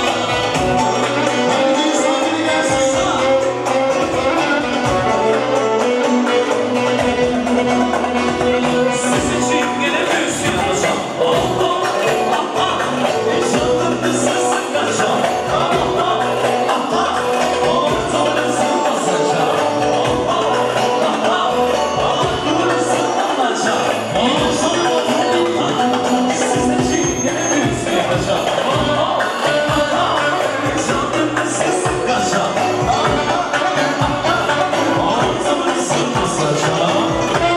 Siz için gene müziği yapacağım. Oh oh, ah ah. Canımda sesi kaçacağım. Ah ah, ah ah. Ortalığı basacağım. Oh oh, ah ah. Burası alacağım. Oh oh, siz için gene müziği yapacağım. Oh oh, ah ah. Canımda sesi kaçacağım. Ah ah, ah ah. Ortalığı basacağım.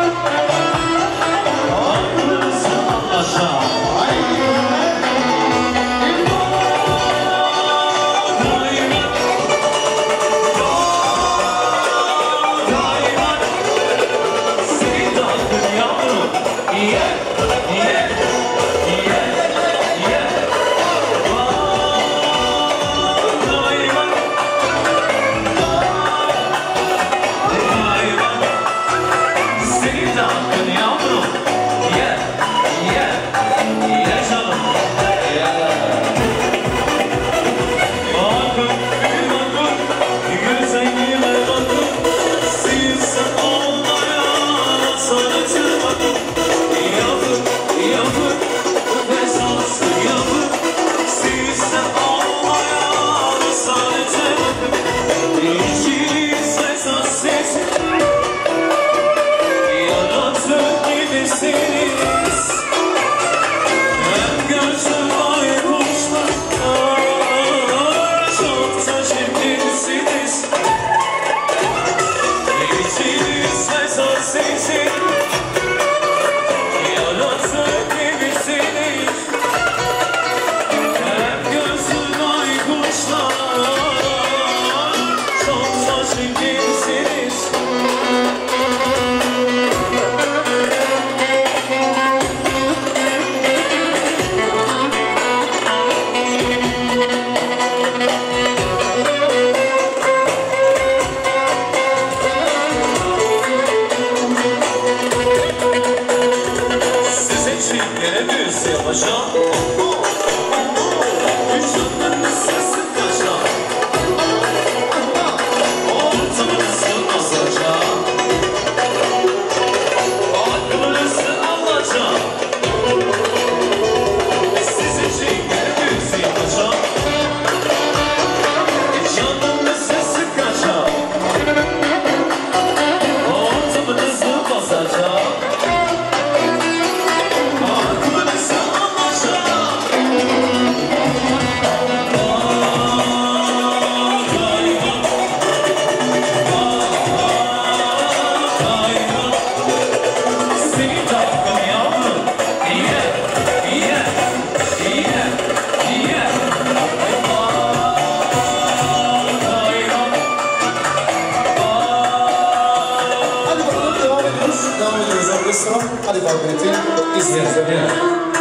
Ali Farket'in izleyicileri.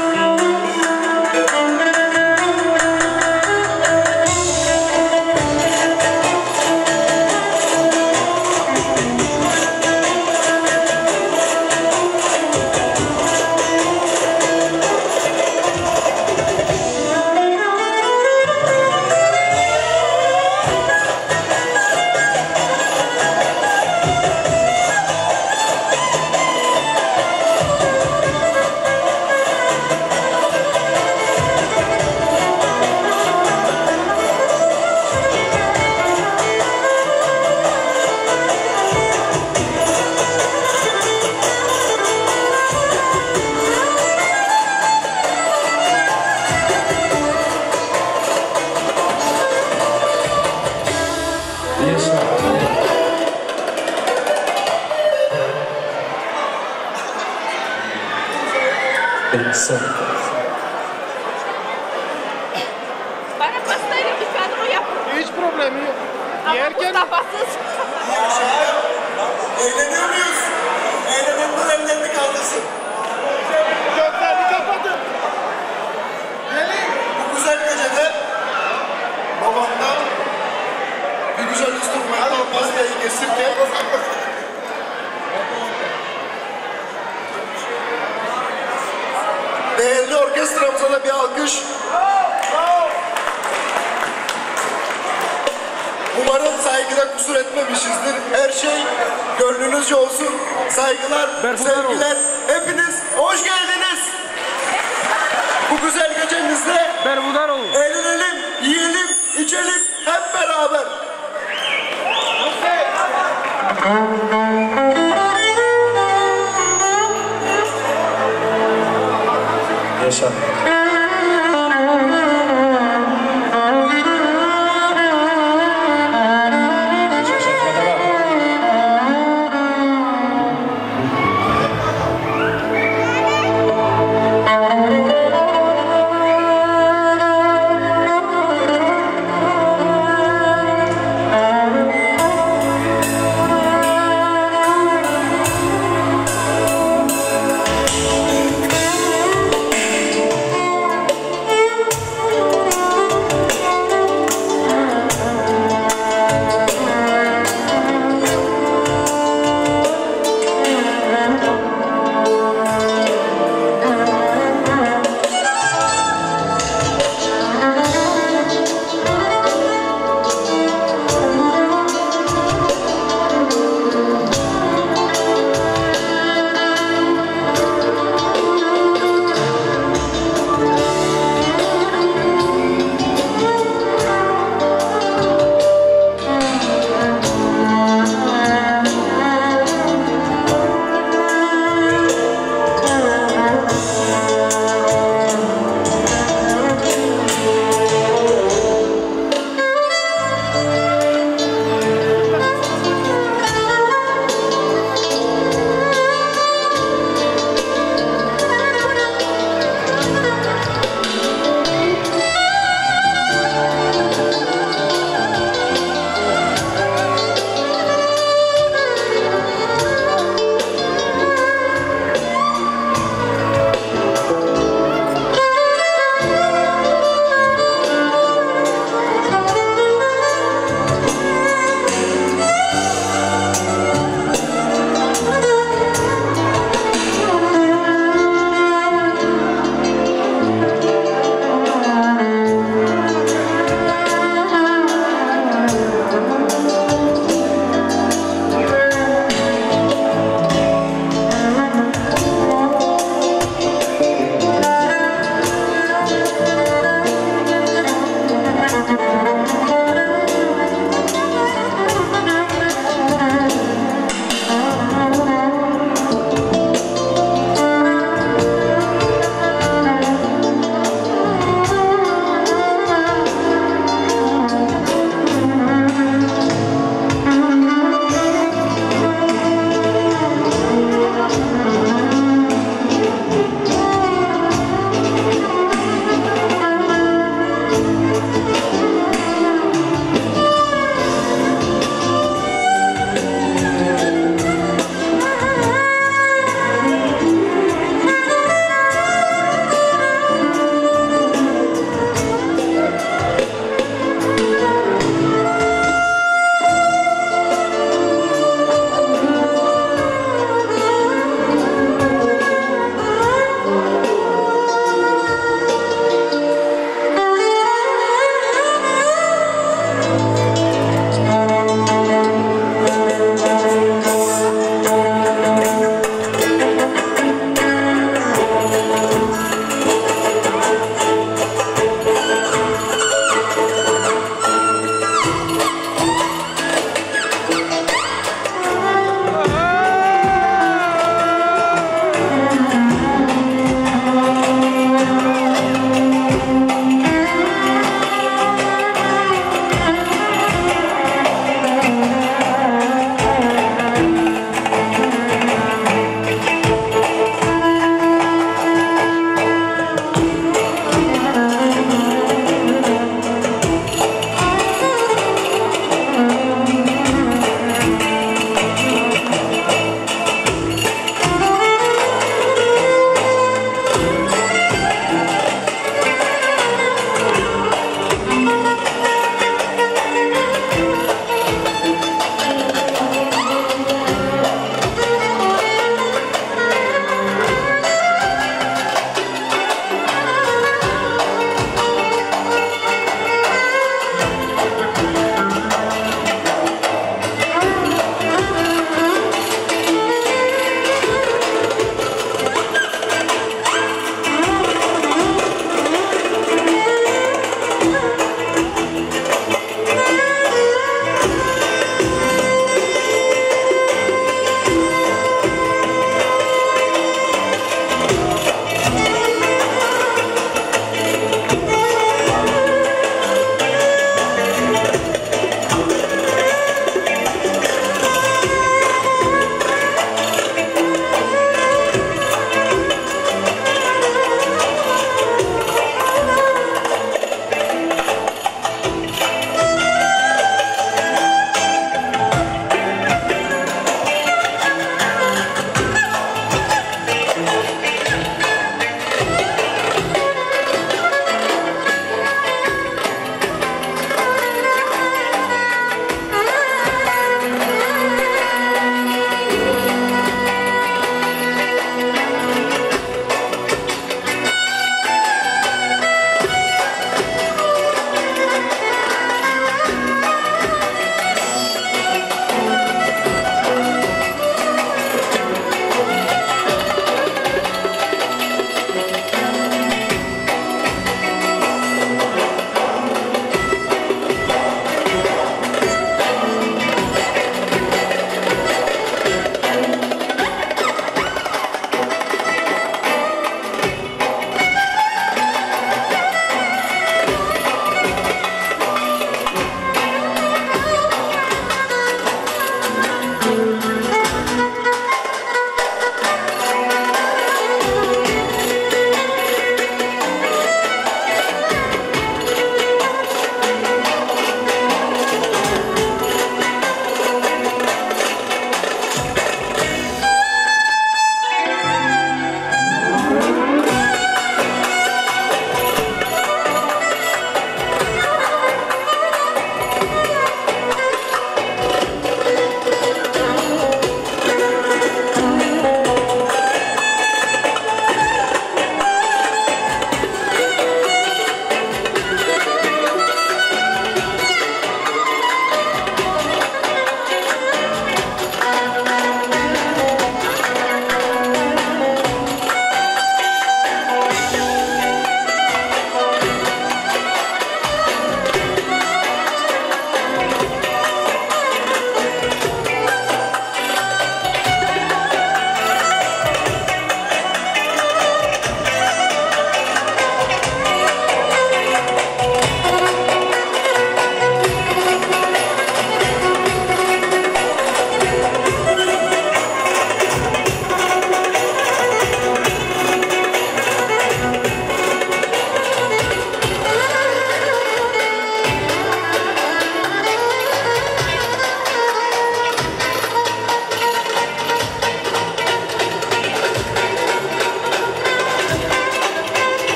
Bana pastayla bir kadro yap. Hiç problemi yok. Yerken Mustafa'sız. Eğleniyor muyuz? Eğlenenler ellerini kaldırsın. gözlerini kapatın. Bu güzel gecede babamdan bir güzel üst tutmaya pastayı kesirken Değerli orkestramıza da bir alkış. Umarım saygıda kusur etmemişizdir. Her şey gönlünüzce olsun. Saygılar, sevgiler. Hepiniz hoş geldiniz. Bu güzel gecemizde eğlenelim, yiyelim, içelim hep beraber. Yaşa.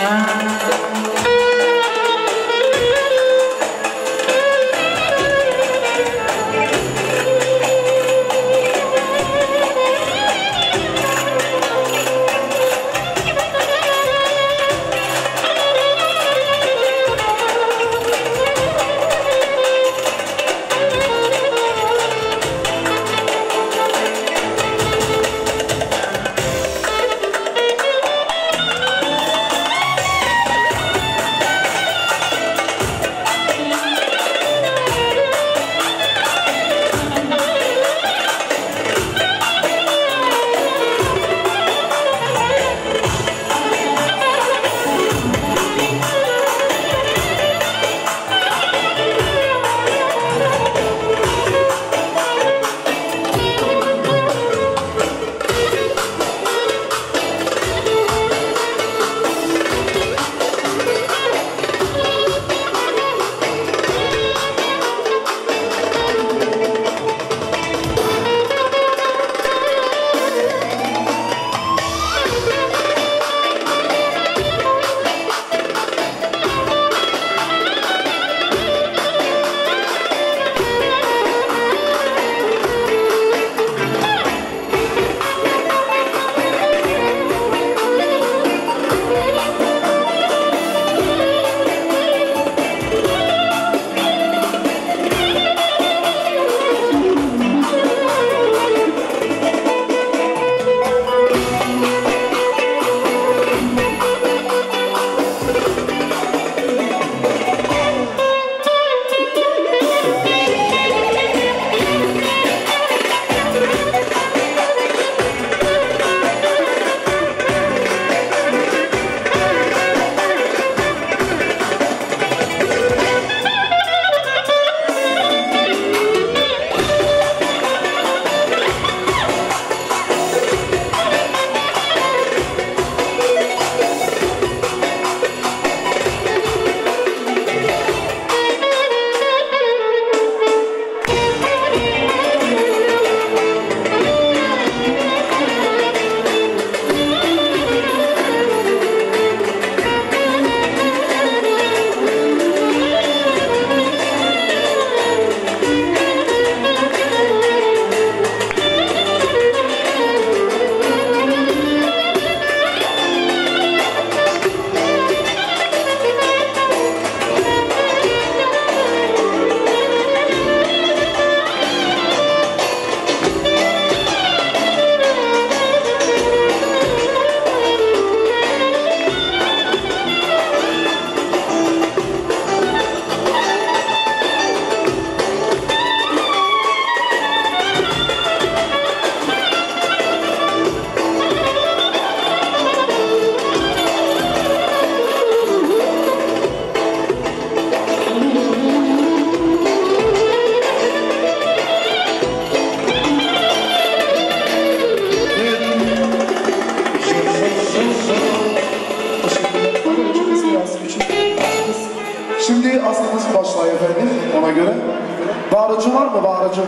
Şimdi aslınız başlıyor efendim ona göre. Bağırıcı var mı bağırıcı?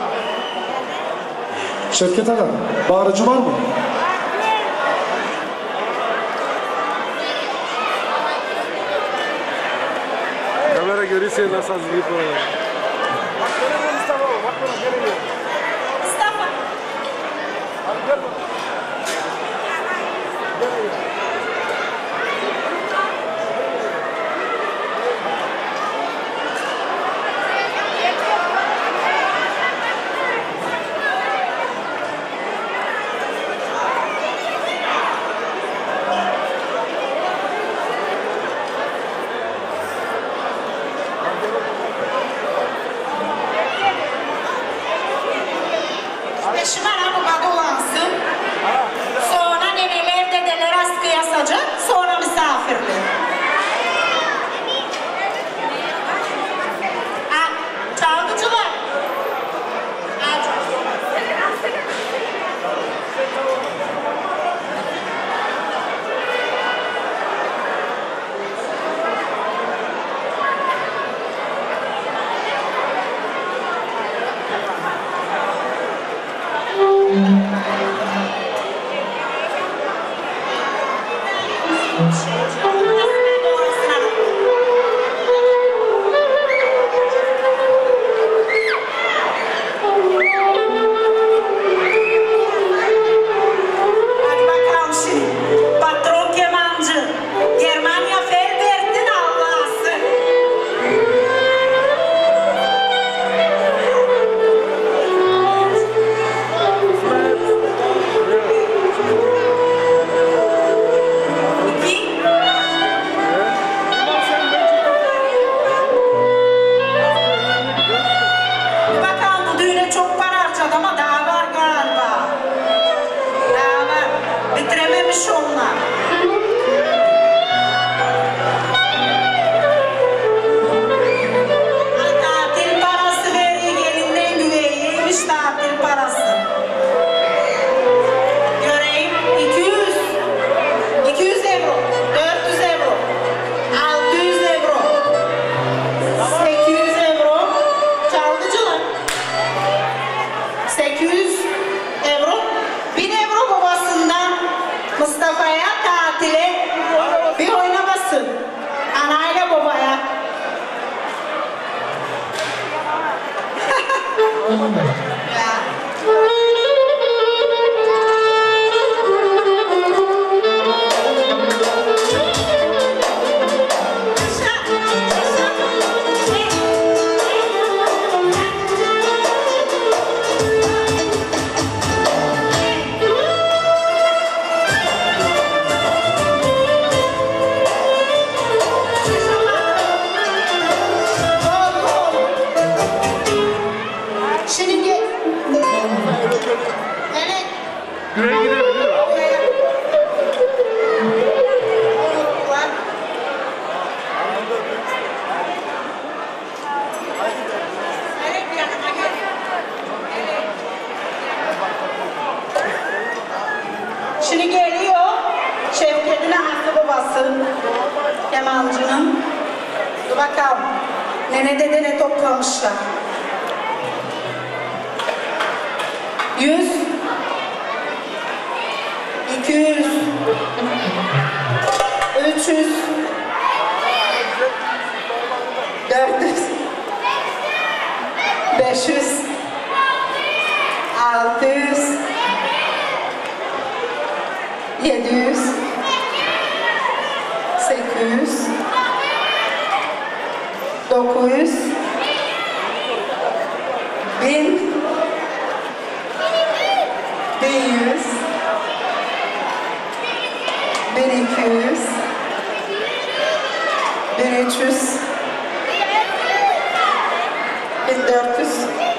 Şevket Aga, bağırıcı var mı? Kamera görürse nasıl hazırlayıp oraya. Bak geliyor Mustafa, bak bana geliyor. Mustafa. Hadi gel bak. Hadi bakalım şimdi. Patron kemancı. Germanya Felbert'in Allah'sı. Bir bakalım bu düğüne çok para harcadı ama daha var galiba. Daha var. Bitirememiş onlar. Tatil parası veriyor gelinden güveyeymiş tatil parası. Göreyim 200 euro, 400 euro, 600 euro, 800 euro, çalgıcılar. 800 euro, 1000 euro babasından Mustafa'ya tatile bir oynamasın. Anayla babaya. Şimdi gel. Evet. Güne gidebilir. Şimdi geliyor Şevket'in haklı babası Kemalcı'nın. Dur bakalım. Nene dedene toplamışlar. 100 200 300 400 500 600 700 800 900 1000 1100 1200 1300 1400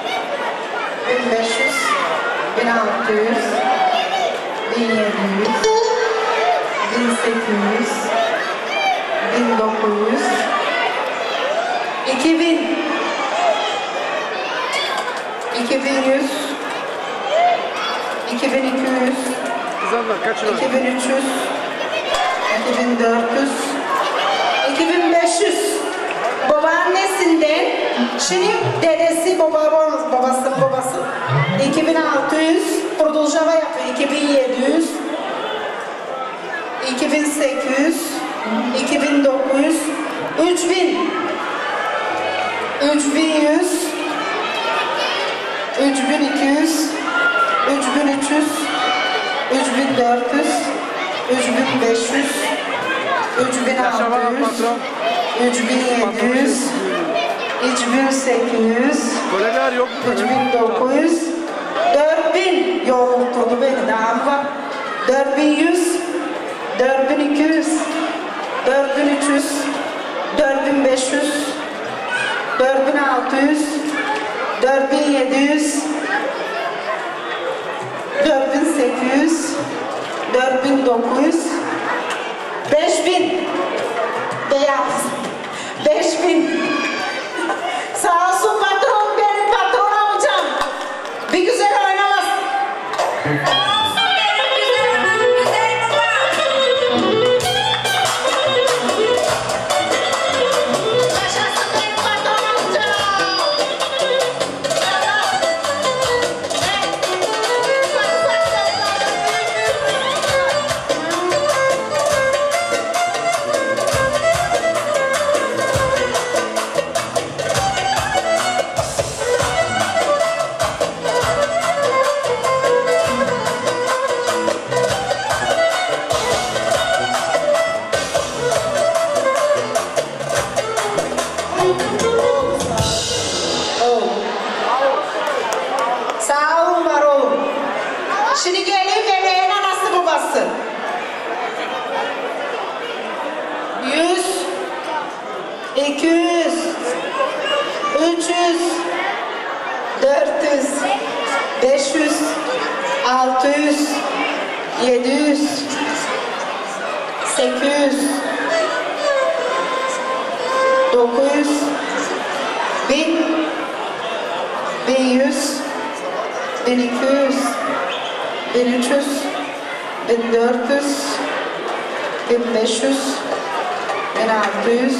1500 1600 1700 1800 1900 2000 2100 2200 Kızanlar kaçın? 2300 2400 2500 babaannesinden şimdi dedesi babasının babası 2600 Kurduljava yapıyor 2700 2800 2900 3000 3100 3200 3300 3400 3500 3600 3700 3800 Koleler yok mu? 3900 4000 yoğurtturdu beni daha mı var? 4100 4200 4300 4500 4600 4700 4800 4900 5000 beyaz 5000 sağ olsun patron benim patron amcam bir güzel oynamaz. 200, 300, 400, 500, 600, 700, 800, 900, 1000, 1100, 1200, 1300, 1400, 1500, 1600,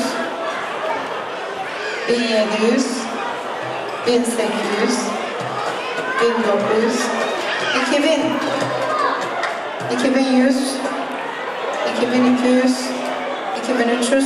1700, 1800, 1900, 2000, 2100, 2200, 2300,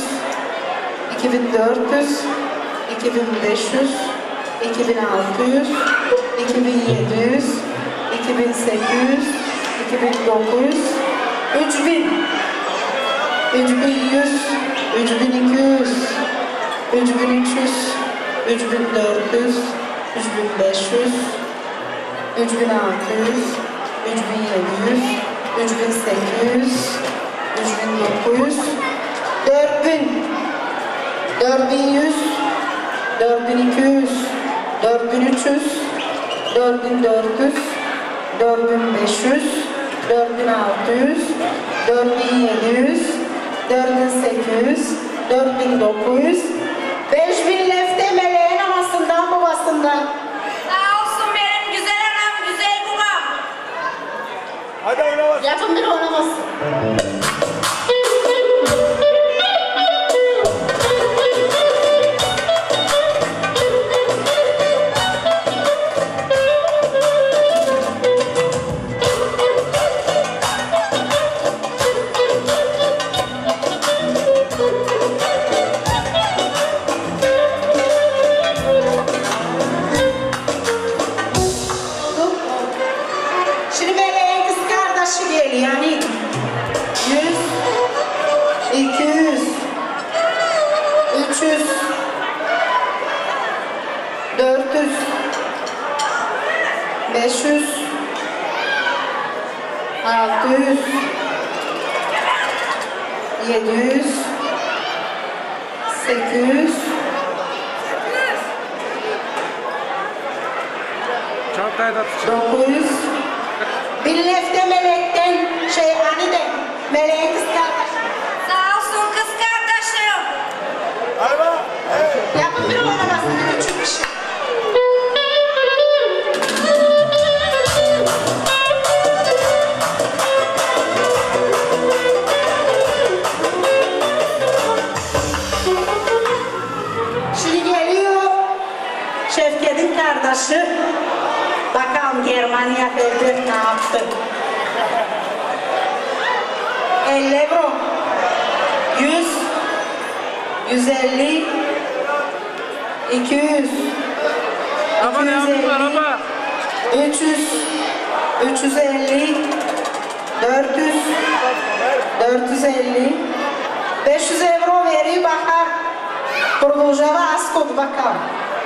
2400, 2500, 2600, 2700, 2800, 2900, 3000, 3100, 3200, 3300, 3400, 3500, 3600, 3700, 3800, 3900, 4000, 4100, 4200, 4300, 4400, 4500, 4600, 4700, 4800, 4900, 5000 lefte meleğin anasından babasından. Sağ olsun benim güzel anam, güzel babam. Hadi oynamasın. Yapın bir oynamasın. Şimdi meleğin kız kardeşi geliyor yani 100, 200, 300, 400, 500, 600, 700, 800, Çantayı da tutacağım. 900, bir lefte melekten hani de meleğin kız kardeşi. Sağ olsun kız kardeşim. Hadi bak. Evet. Yapın bir oynamasın, küçük bir şey. Şimdi geliyor Şevket'in kardeşi. Bakalım Germanya Ferdet ne yaptı? 50 euro, 100, 150, 200, Araba ne yaptın araba? 300, 350, 400, 450, 500 euro veriyor bakar. Kurulacava az kod bakalım.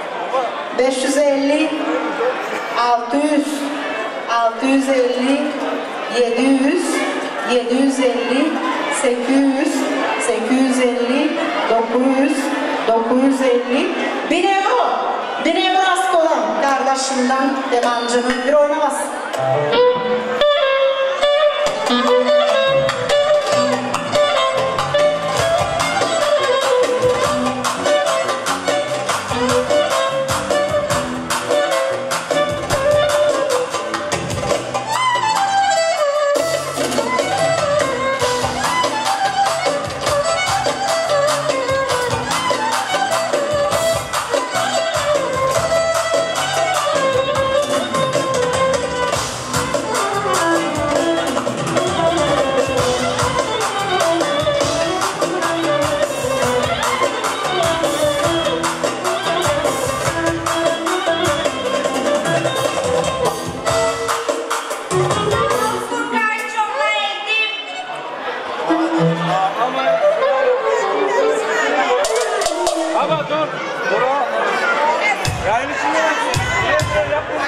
550, 600, 650, 700, 750, 800, 850, 900, 950, 1000 euro. 1000 euro az kolan kardeşimden demancının bir oynamasın. Olsun ben çok beğendim. Baba dur. Bura. Yayın içinde yapın.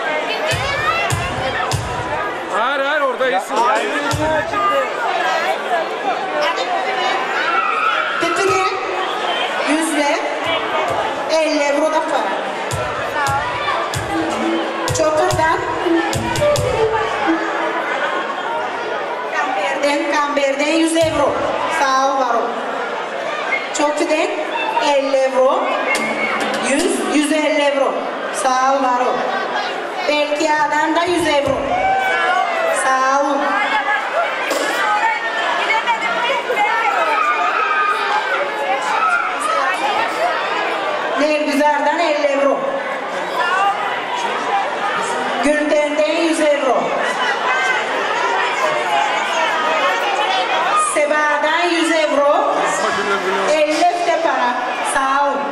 Hayır hayır orada iyisin. Yayın içinde. Pipiden 100 lira, 50 euro da para. Çokurdan Kamber'den 100 euro. Sağ ol var ol. Çoku'dan 50 euro. 150 euro. Sağ ol var ol. Belkia'dan da 100 euro. Sağ olun. Nergüzar'dan 50 euro. Gülten'den 100 euro. Seba'dan 100 euro. 50 de para. Sağ ol.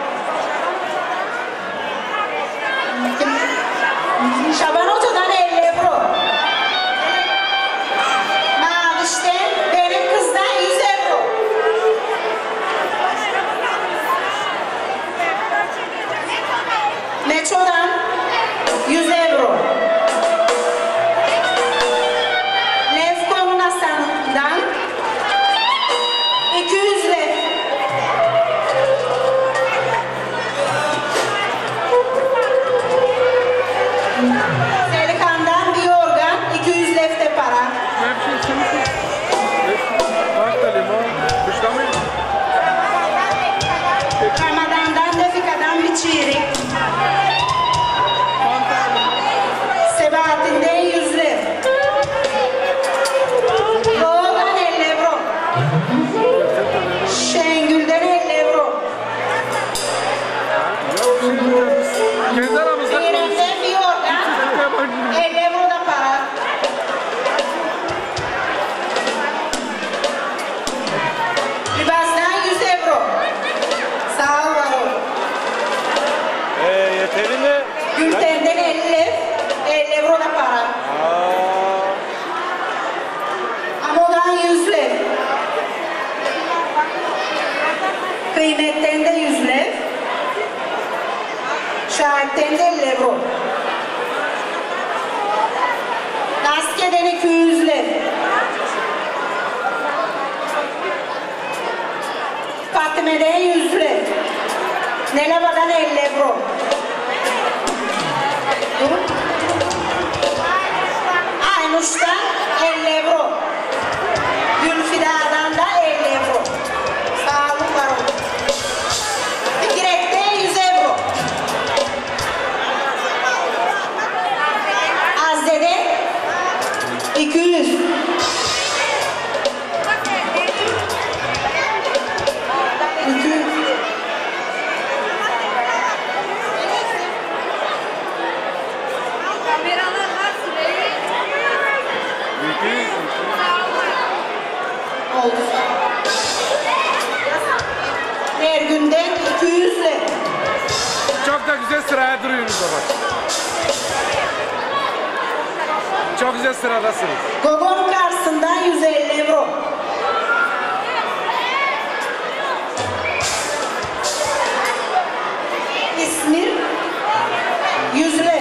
Şaban Hoca'dan 50 euro. Maviş'ten benim kızdan 100 euro. Metro'dan 100 euro. Lefko'nun Hasan'dan 200 lef. Selikan'dan bir organ 200 lef de para. Ramazan'dan Defika'dan bir çiğrik. Sebahattin'den 100 lef. Doğu'dan 50 euro. Şengül'den 50 euro. Kendi aramızda İrem'den bir organ 50 euro da para. Libas'tan 100 euro. Sağ ol var ol. yeteri mi? Gülten'den 50 euro da para. Amo'dan 100 lef. Kıymetten de 100 lef. Şahit'ten de 50 euro. Laske'den 200 lef. Fatime'den 100 lef. Nelaba'dan 50 euro. Aynuş'tan 50 euro. Gülfida'dan da 50 euro. Sağ olun var olun. Fikret'te 100 euro. Azze'de 200. Kameralar var Süleyman. Oldu. Her günden 200 lira. Çok da güzel sıraya duruyorsunuz baba. Çok güzel sıradasınız. Gogon karşısından 150 euro. İzmir 100 lira.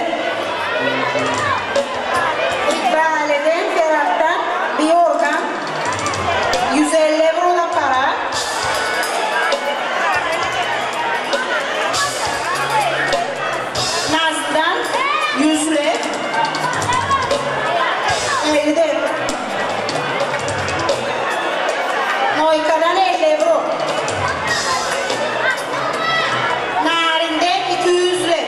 İkbale'den Ferhat'tan bir organ 150 euro da para. Naz'dan 100 lira. 50 de. Noyka'dan 50 euro. Narin'den 200 lira.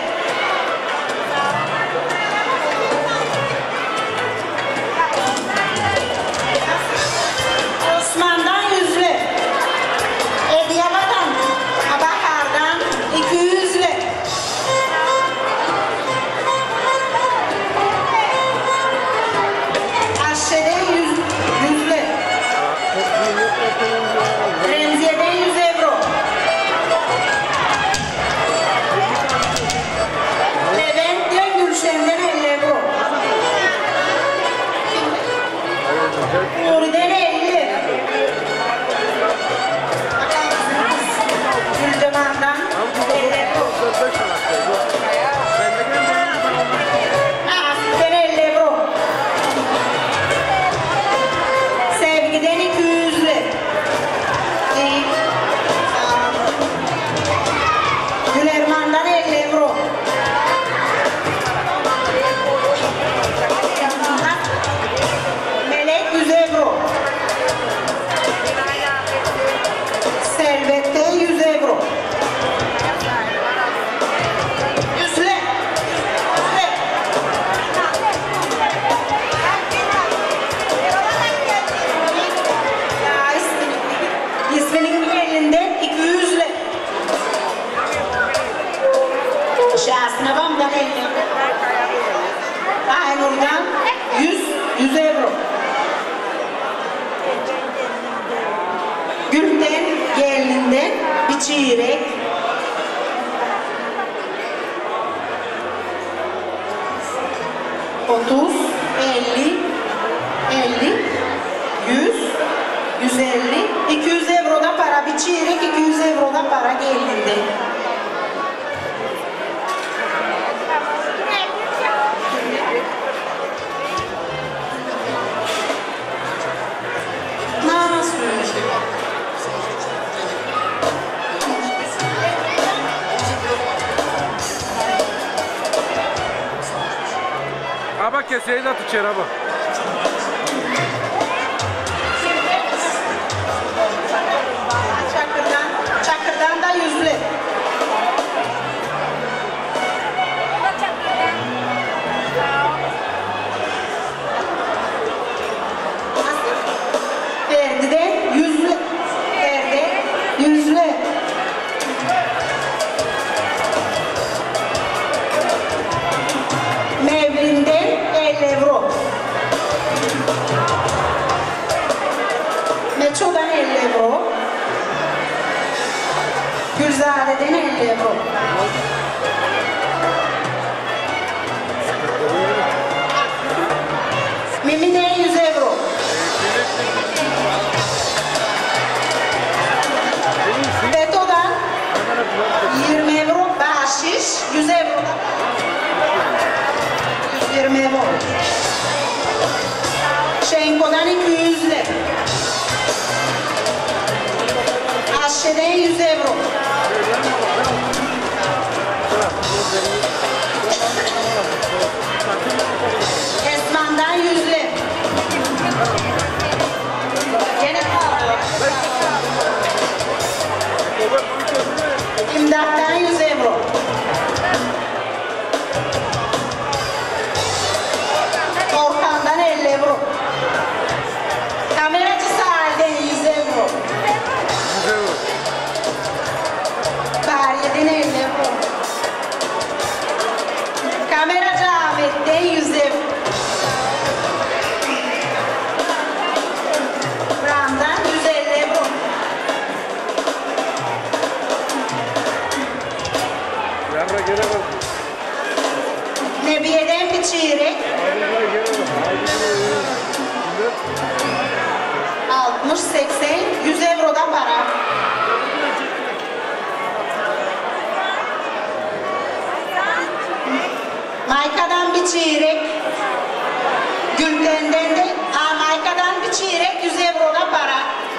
Osman'dan 100 lira. Ediyabat'tan, Abakar'dan 200 lira. Aşçı'dan 100 lira. Remziye'den 100 euro. Levent'ten Gülşen'den 50 euro. Nuri'den 50. Gülcemal'dan 50 euro. Asit'ten 50 euro. Sevgi'den 200 lira. 100 euro. Gülten gelinden bir çeyrek. Otuz, 50, 50, 100, 150, 200 euro da para bir çeyrek, 200 euro da para geldiğinde. Nasıl? Aba keseyi de tut aba. Çakırdan da 100 lira. Verdi de 100 lira. Verdi 100 lira. Mevlim'den 50 euro. Meço'dan 50 euro. Gülzade'den 50 euro. Mimi'den 100 euro. Beto'dan 20 euro. Bahşiş 100 euro. 120 euro. Şenko'dan 200 lira. Aşçı'dan 100 euro. Esman'dan 100 lira. Gene kaldı. İmdat'tan 100 euro. Orkan'dan 50 euro. Kameracı Sahil'den 100 euro. Bariye'den 50 euro. Kameracı Ahmet'ten 100 euro. Bram'dan 150 euro. Yarra gene bak. Nebiye'den bir çeyrek. 60, 80, 100 eurodan para. Mayka'dan bir çeyrek. Gülten'den de Mayka'dan bir çeyrek 100 eurodan para.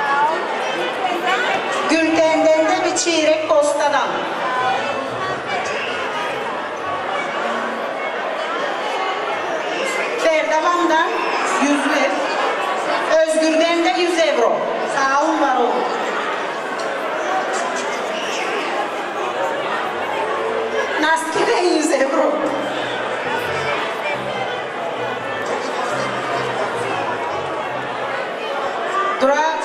Gülten'den de bir çeyrek Kosta'dan. Ferdavan'dan 100 lira. Özgür'den de 100 euro. Sağ olun, var olun. Naski'den 100 euro. Durak.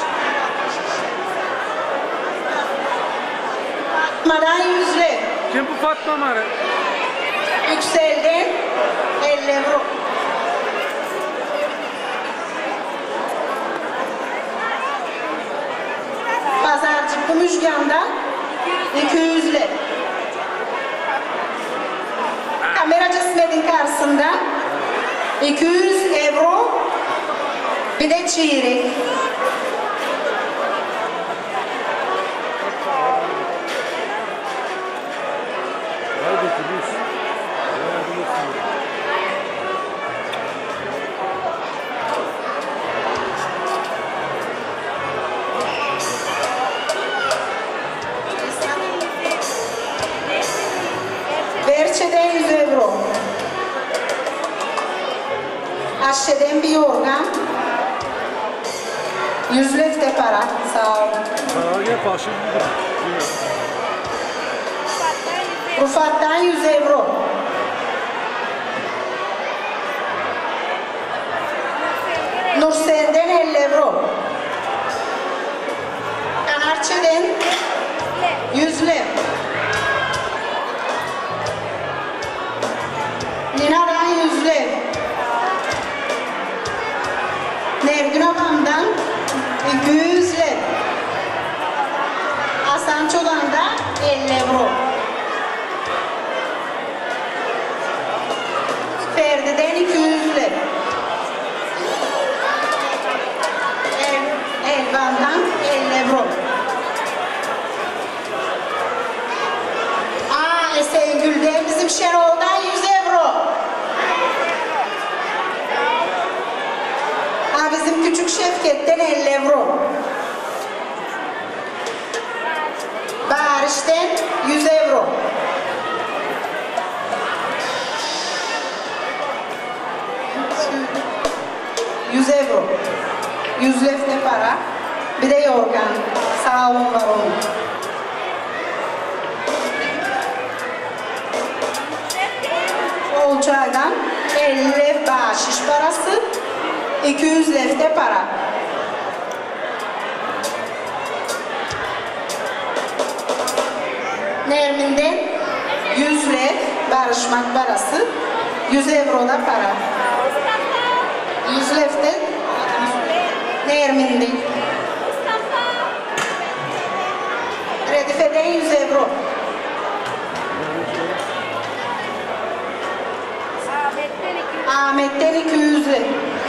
Fatma'dan 100 lira. Kim bu Fatma Mare? Yüksel'den 50 euro. Pazarcı Kumuşgan'dan 200 lira. Kameracı İsmet'in karşısında 200 euro bir de çeyrek. Hadi Filiz. Berçe'den 100 euro. Aşçı'dan bir yorgan. 100 lira para. Sağ ol. Sana gel paşın gidiyor. Rufat'tan 100 euro. Nursel'den 50 euro. Kanarçı'dan 100 lira. Nina'dan 100 lira. Nergün abamdan 200 lira. Hasan Çoban'da 50 euro. Ferdi'den 200 lira. Elvan'dan 50 euro. Esengül'den bizim Şenol'dan 100 euro. Bizim küçük Şevket'ten 50 euro. Barış'tan 100 euro. €100. 100 lefte para. Bir de yorgan. Sağ olun, var olun. Olcay'dan 50 lef bahşiş parası. 200 lefte para. Nermin'den 100 lef barışmak parası. 100 euro da para. 100 lefte Nermin'den. Redife'den 100 euro. Ahmet'ten 200 lef.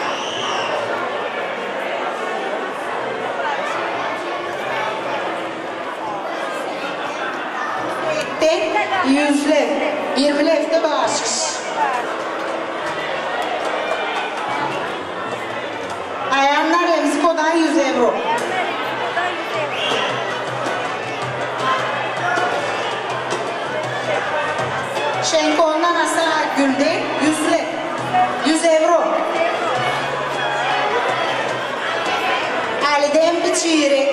Ek'ten 100 lef. 20 lef de bağışış. Ayanlar Remziko'dan 100 euro. Şenkol'dan Hasan Akgül'den 100 lef. 100 euro. Ali'den bir çeyrek.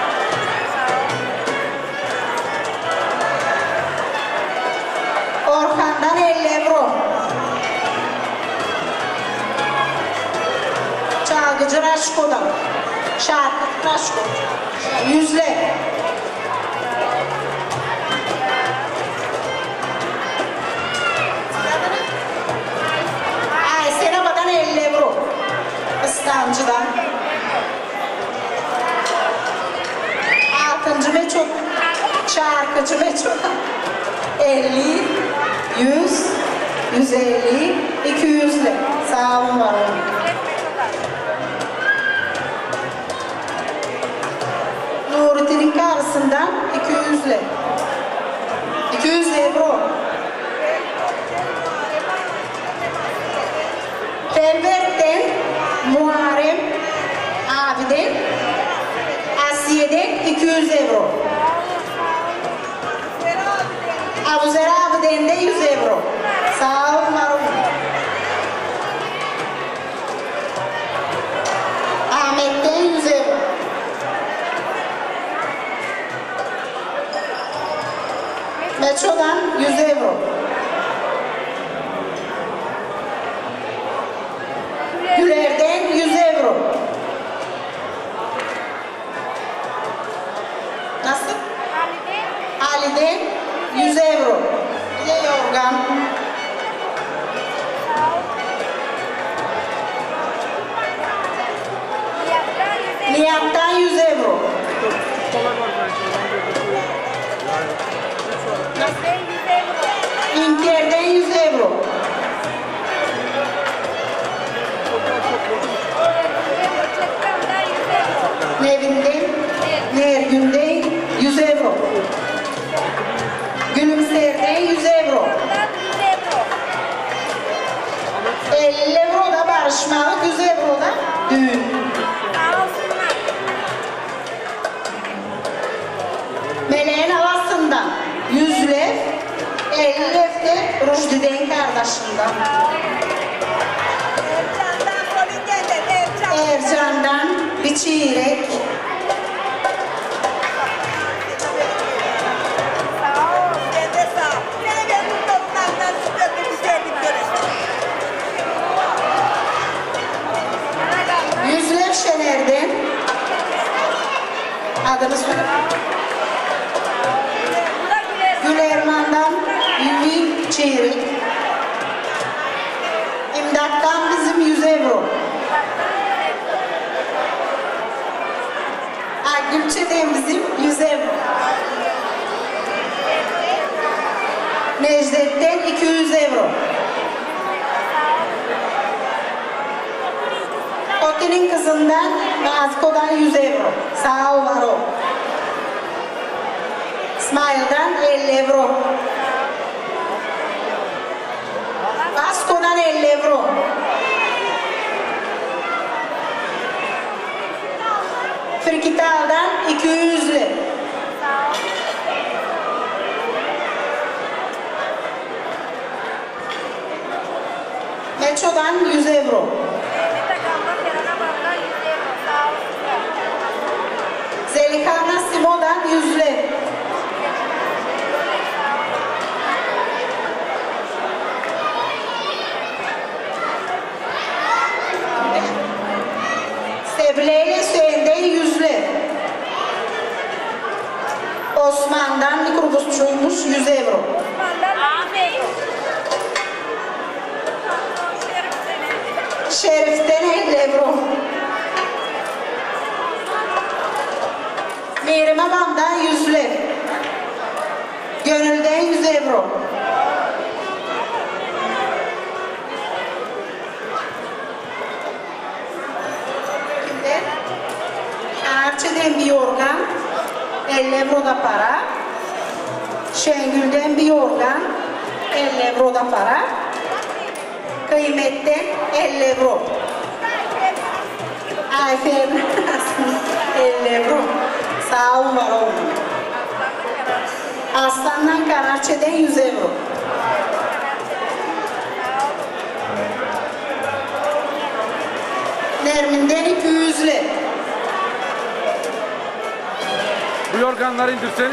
Orhan'dan 50 euro. Çalgıcı Raşko'dan. Şarkı Raşko. 100 lef. Aysenaba'dan 50 euro. İstancı'dan. 6. Meço. Şarkıcı Meço'dan. 50, 100, 150, 200 lira. Sağ olun, var olun. Nurettin'in karşısından 200 lira. 200 euro. Pelvert'ten Muharrem abiden Asiye'den 200 euro. Abuzer abiden de 100 euro. Sağ olun, var olun. Ahmet'ten 100 euro. Metro'dan 100 euro. Güler'den 100 euro. Nasıl? Ali'den 100 euro. Bir de yorgan. Nihat'tan 100 euro. İnker'den 100 euro. Nevin'den, Nergün'den 100 euro. Gülümser'den 100 euro. 50 euro da barışmalık, 100 euro da düğün. Meleğin havasından 100 lef, 50 lef de Rüşdü'den kardeşinden. Ercan'dan bir çeyrek. Yüzler Şener'den. Adını söyle. Gülerman'dan bir çeyrek. İmdat'tan bizim 100 euro. Gülçe'den bizim 100 evro. Necdet'ten 200 evro. Oti'nin kızından Naziko'dan 100 evro. Sağ ol, var ol. İsmail'den 50 evro. Vasco'dan 50 evro. Frikital'dan 200 lira. Meço'dan 100 evro. Zeliha Nasimo'dan 100 lira. Sebile ile Hüseyin'den 100 lira. Osman'dan mikrobusçuymuş 100 evro. Şerif'ten 50 evro. Meryem Abam'dan 100 lira. Gönül'den 100 evro. Kimden? Arçe'den bir yorgan 50 evro da para. Şengül'den bir yorgan 50 evro da para. Kıymetten 50 evro. Ayfer 50 evro. Sağ olun, var olun. Aslan'dan Kararçe'den 100 evro. Nermin'den 200 lira. Bu yorganları indirseniz.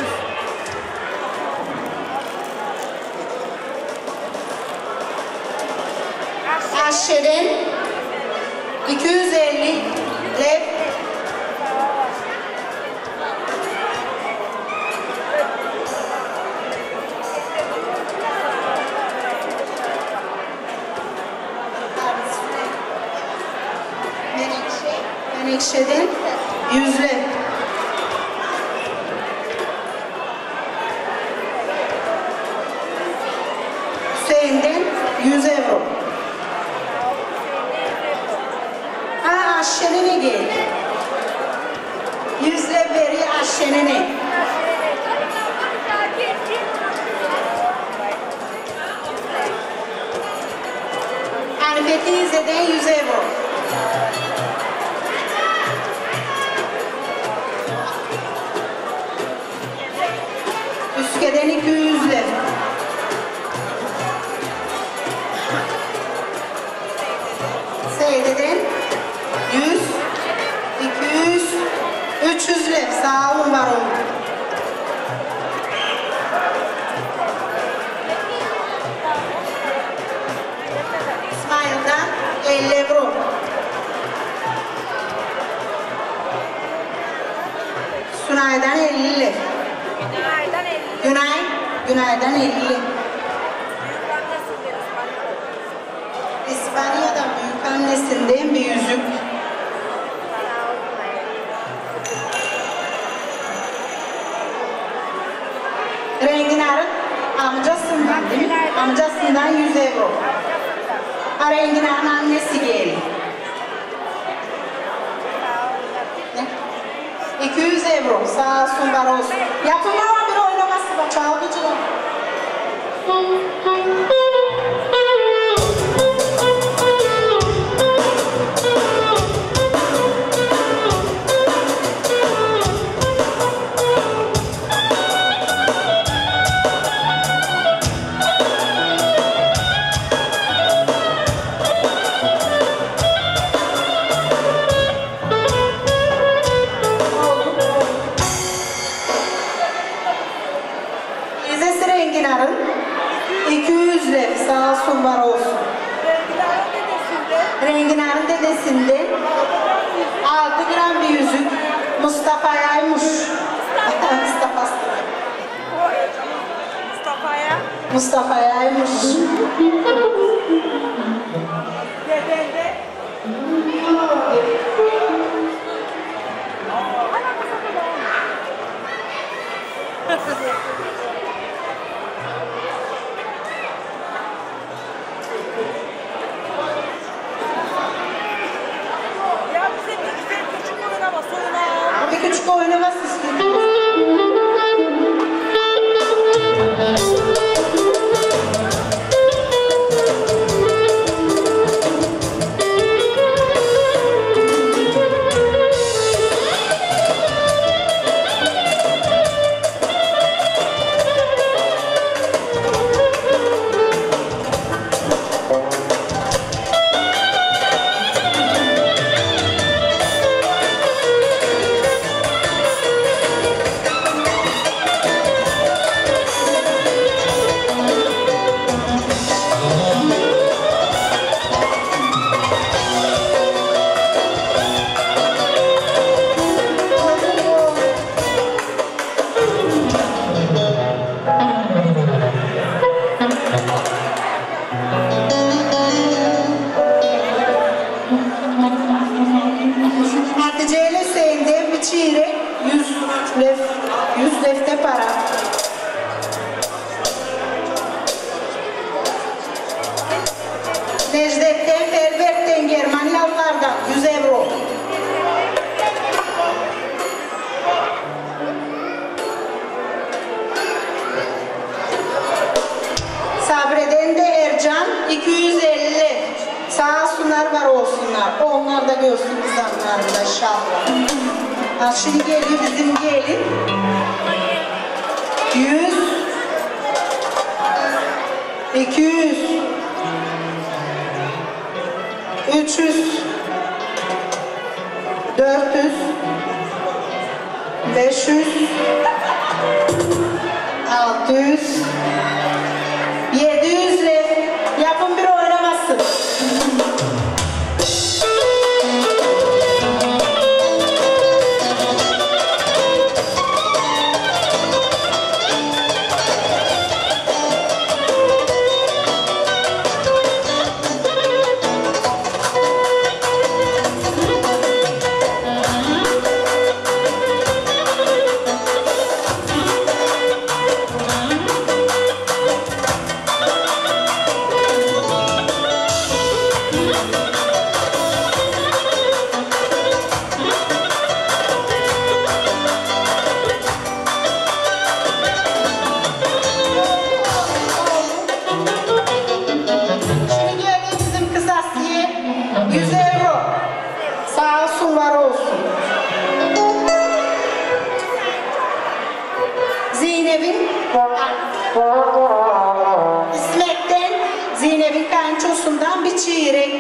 Aşçe'den 250 lira. Menekşe'den 100 lira. Hüseyin'den 100 evro. Ha, Aşşen'e gel. 100 lira veriyor Aşşen'e. Hanifet'in İzze'den 100 evro. Üsküdar'dan 200 lira. Seyde'den 100, 200, 300 lira. Sağ olun, var olun. İsmail'den 50 evro. Sunay'dan 50 lira. Günay'dan 50 lira. İspanya'dan büyük annesinden bir yüzük. Renginar'ın amcasından değil mi? Amcasından 100 evro. Ha, Renginar'ın annesi geldi. Ne? 200 evro. Sağ olsun, var olsun. Yapımlar bir oynaması var. Çalgıcılar. İzzesi Renginar'ın 200 lira. Sağ olsun, var olsun. Renginar'ın dedesinden 6 gram bir yüzük. Mustafa'yaymış. Mustafa'yaymış. küçük oynaması istiyorum. Hatice ile Hüseyin'den bir çeyrek 100 lefte para. Necdet'ten, Ferbert'ten, Germanyalılardan 100 euro. Sabre'den de Ercan 250. Sağ olsunlar, var olsunlar. Onlar da görsün kızanlarında inşallah. Ha, şimdi geliyor bizim gelin. 100, 200, 300, 400, 500, 600, 700 lira. Yapın bir oynamasın. Şimdi geliyor bizim kız Asiye 100 euro. Sağ olsun, var olsun. Zeynep'in İsmet'ten, Zeynep'in kayınçosundan bir çeyrek.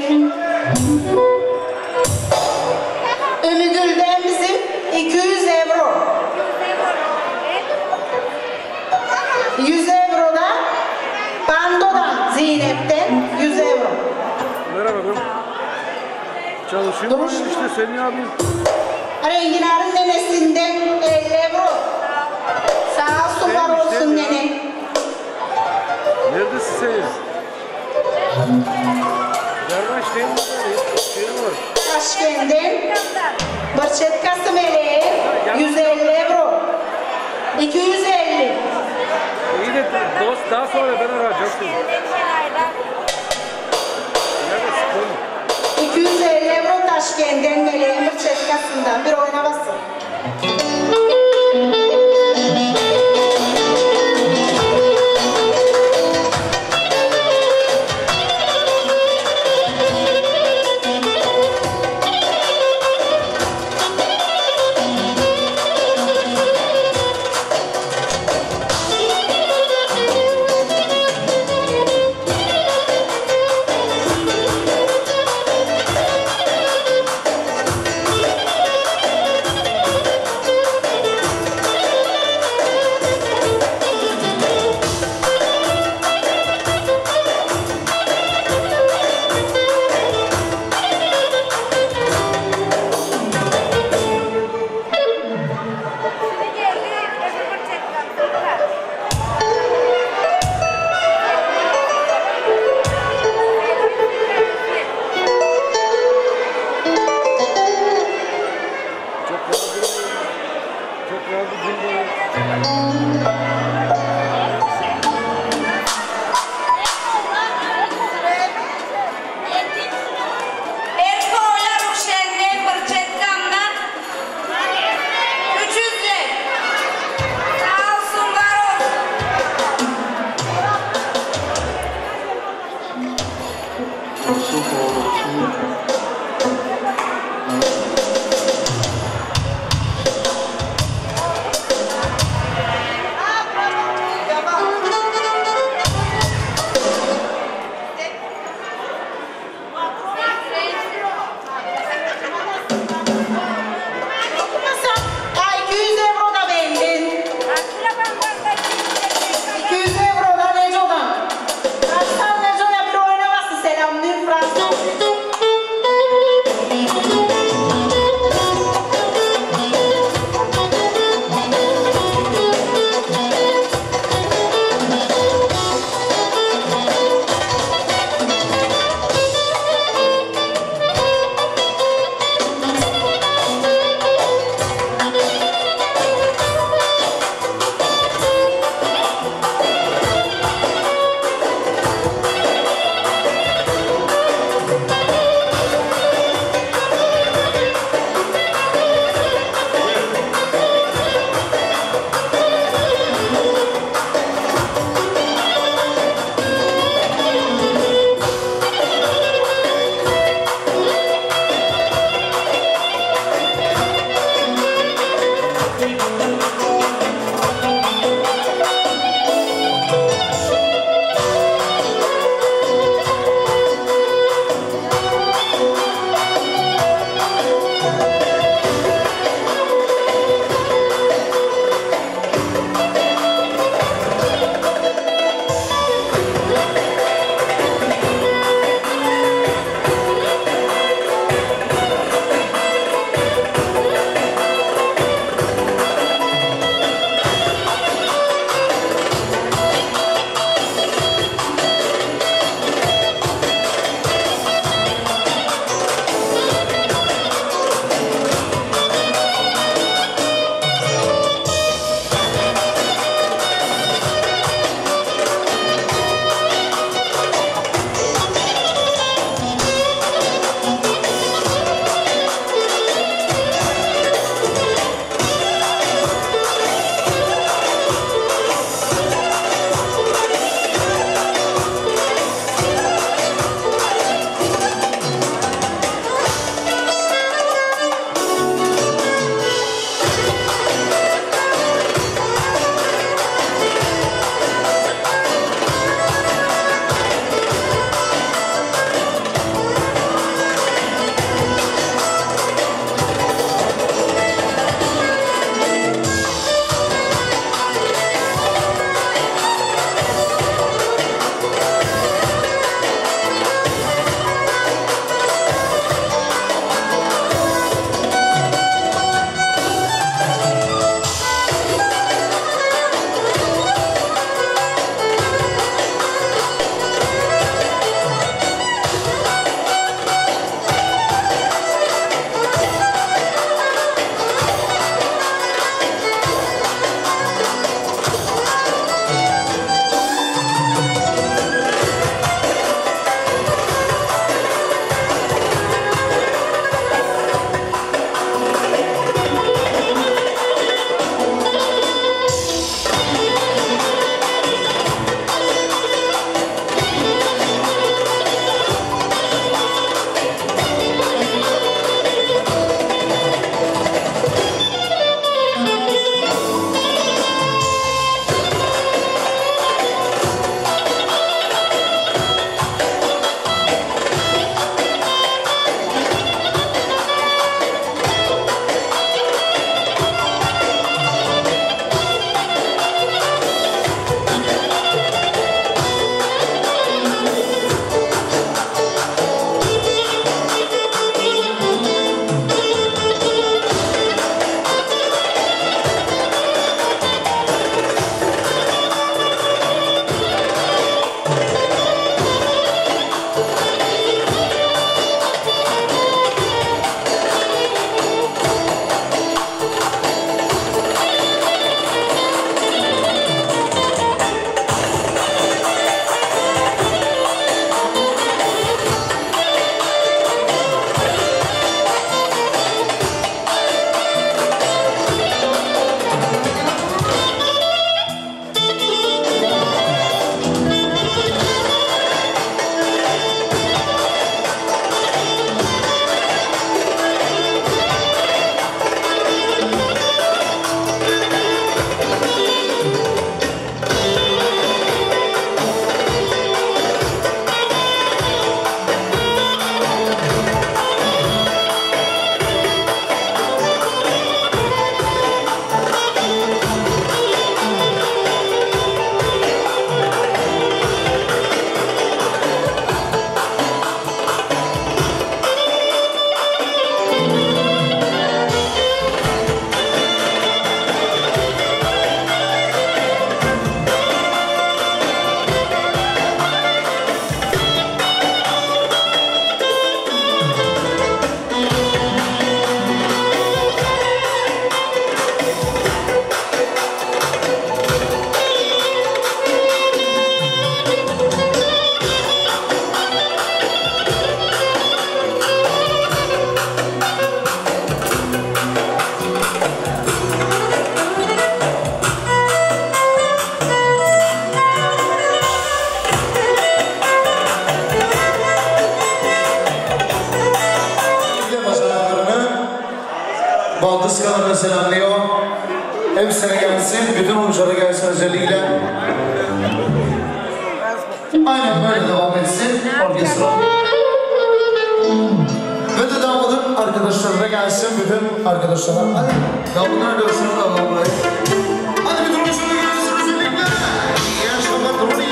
Ümügül'den bizim 200 euro. 100 euro da Bando'dan, Zeynep'ten 100 euro. Merhaba ben. Çalışıyorum. Durmuş. İşte senin abin. Renginar'ın nenesinden 50 euro. Sağ olsun, var olsun nene. Neredesin sen? Yarbaş değil mi? Şey var. Taşkent'ten Bırçetkası meleği 150 euro. 250. İyi de dost daha sonra ben arayacağım seni. Neredesin konu? 250 euro Taşkent'ten meleğin Bırçetkası'ndan bir oynaması. Baldız kanalına selamlıyor. Hepsine gelsin, bütün oyunculara gelsin özellikle. Aynen böyle devam etsin orkestra. Ve de damadın arkadaşlarına gelsin, bütün arkadaşlara. Hadi damadın arkadaşlarına da alalım burayı. Hadi bütün oyunculara gelsin özellikle. İyi akşamlar, Tony.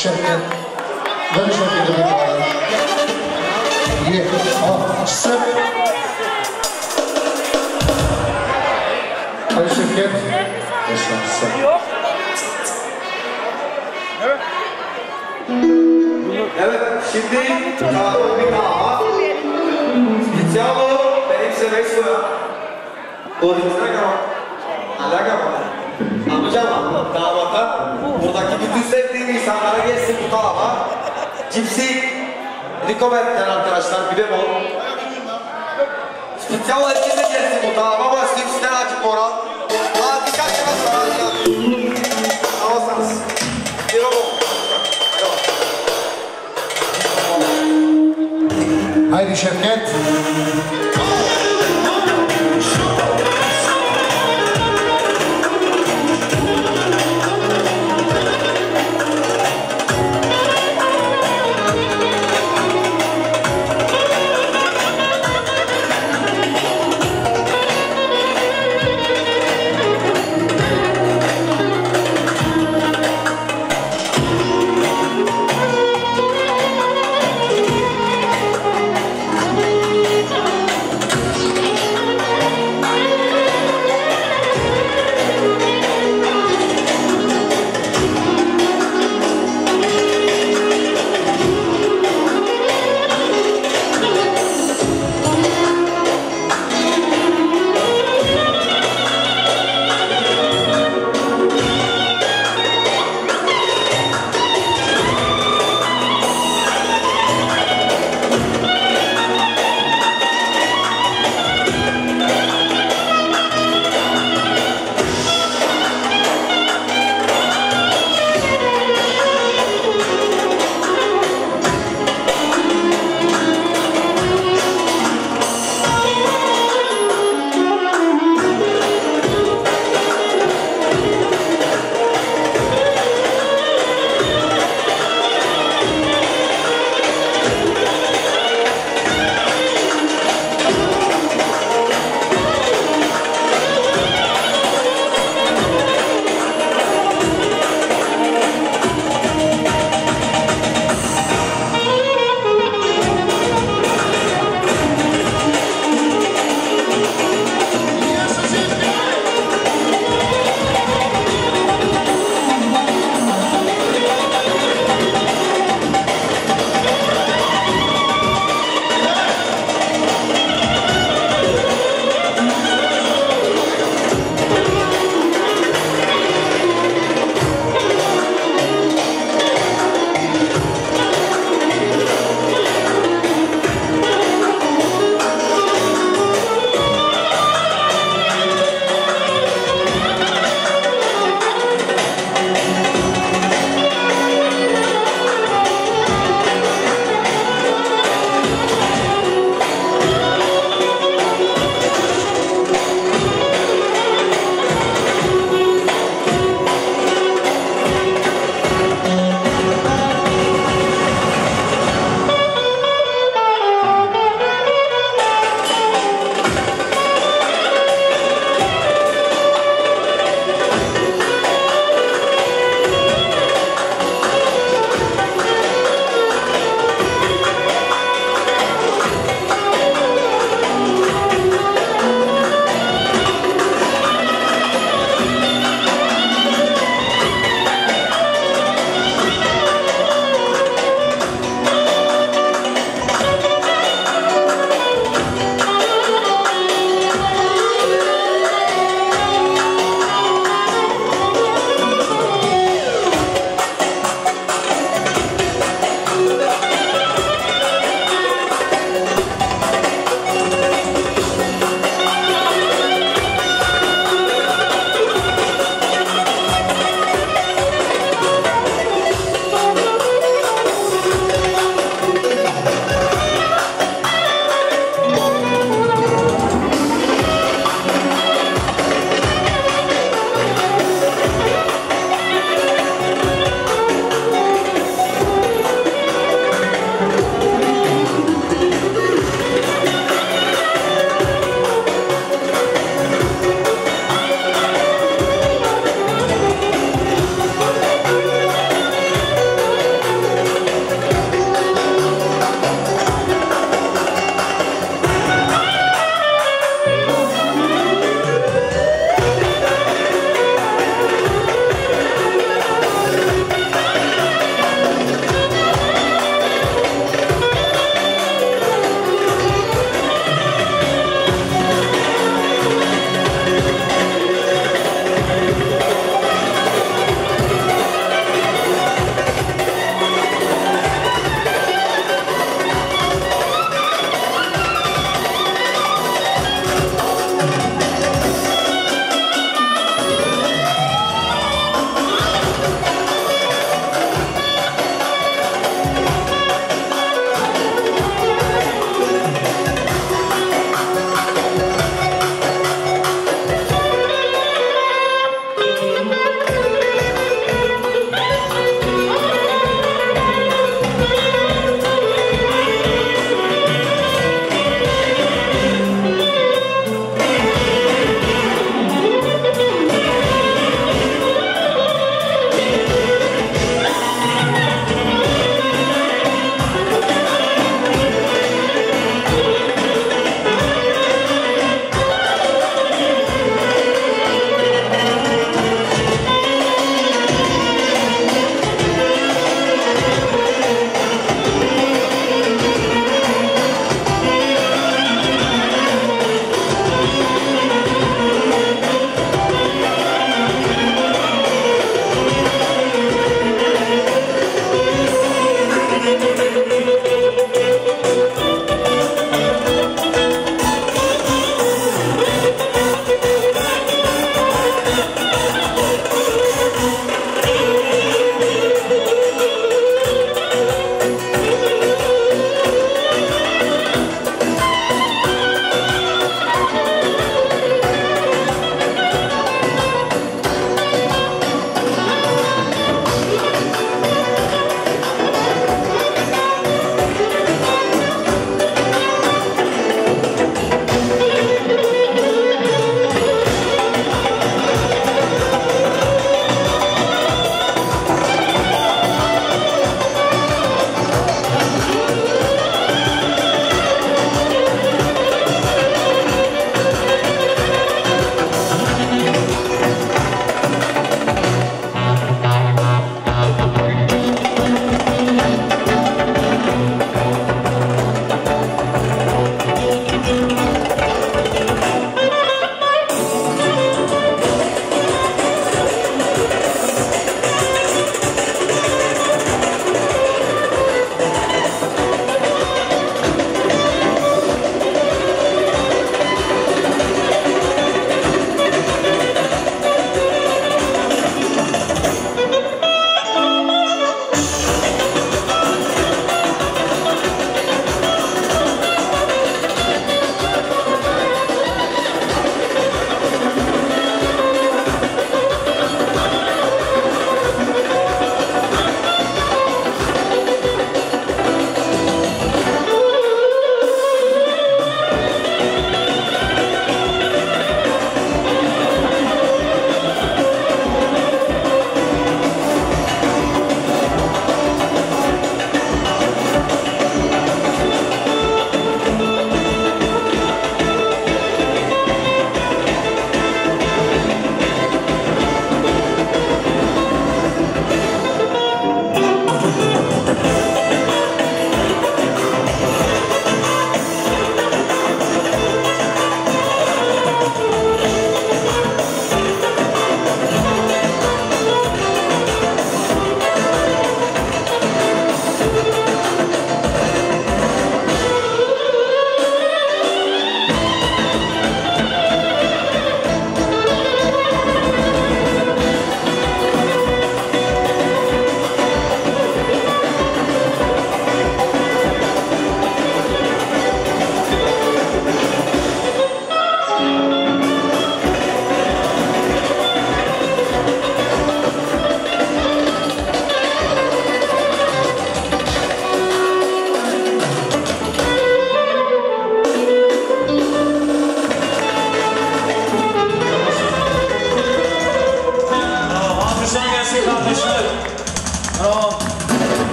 Şevket. Ver Şevket'e bir daha. Ye. Al. Sık. Hadi Şevket. Yaşansın. Evet, şimdi kahve bir kahve. Iniziamo per il semestre. Anlayacağım davada buradaki bütün sevdiğim insanlara gelsin bu tarafa. Cipsi recommendler arkadaşlar bir bemol. Spezial herkese gelsin bu tarafa ama cipsler açık moral. Daha dikkat edin arkadaşlar. Alırsanız. Bir bemol. Haydi Şevket.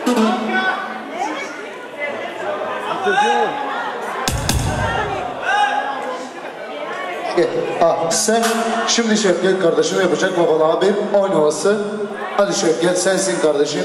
Sen şimdi Şevket kardeşim yapacak babalığa bir oynaması. Hadi Şevket sensin kardeşim.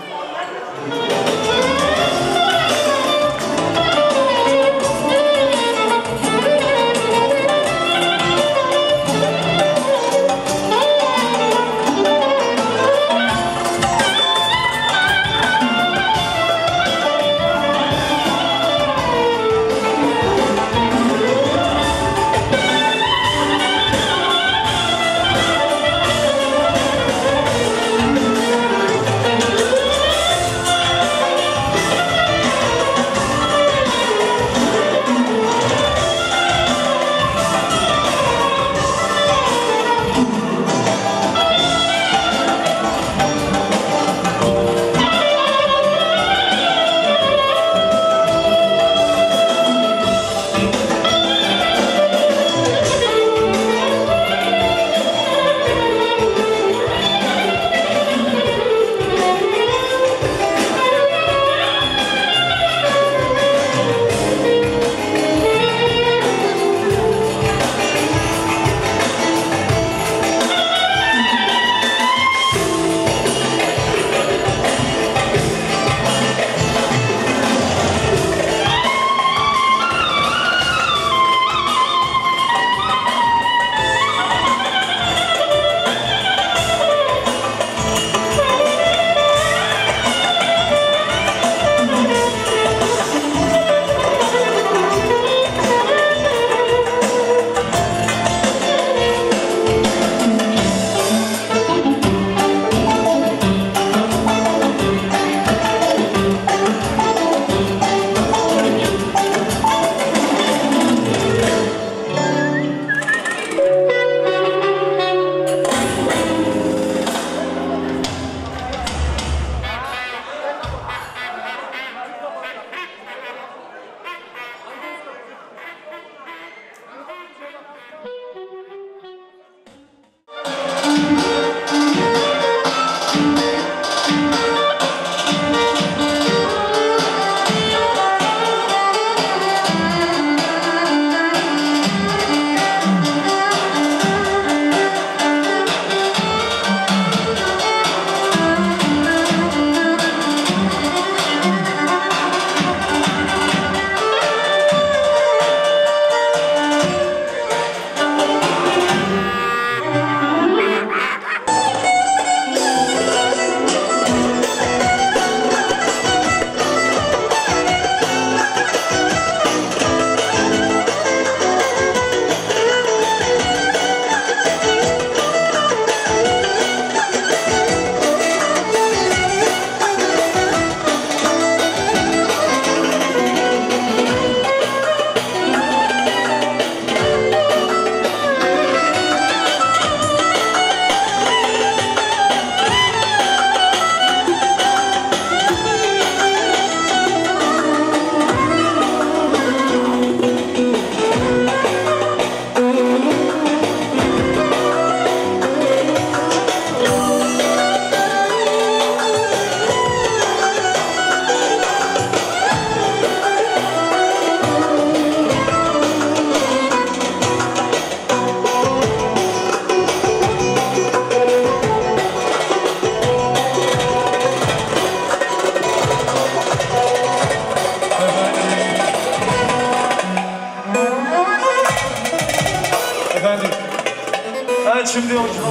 şimdi yolculuk.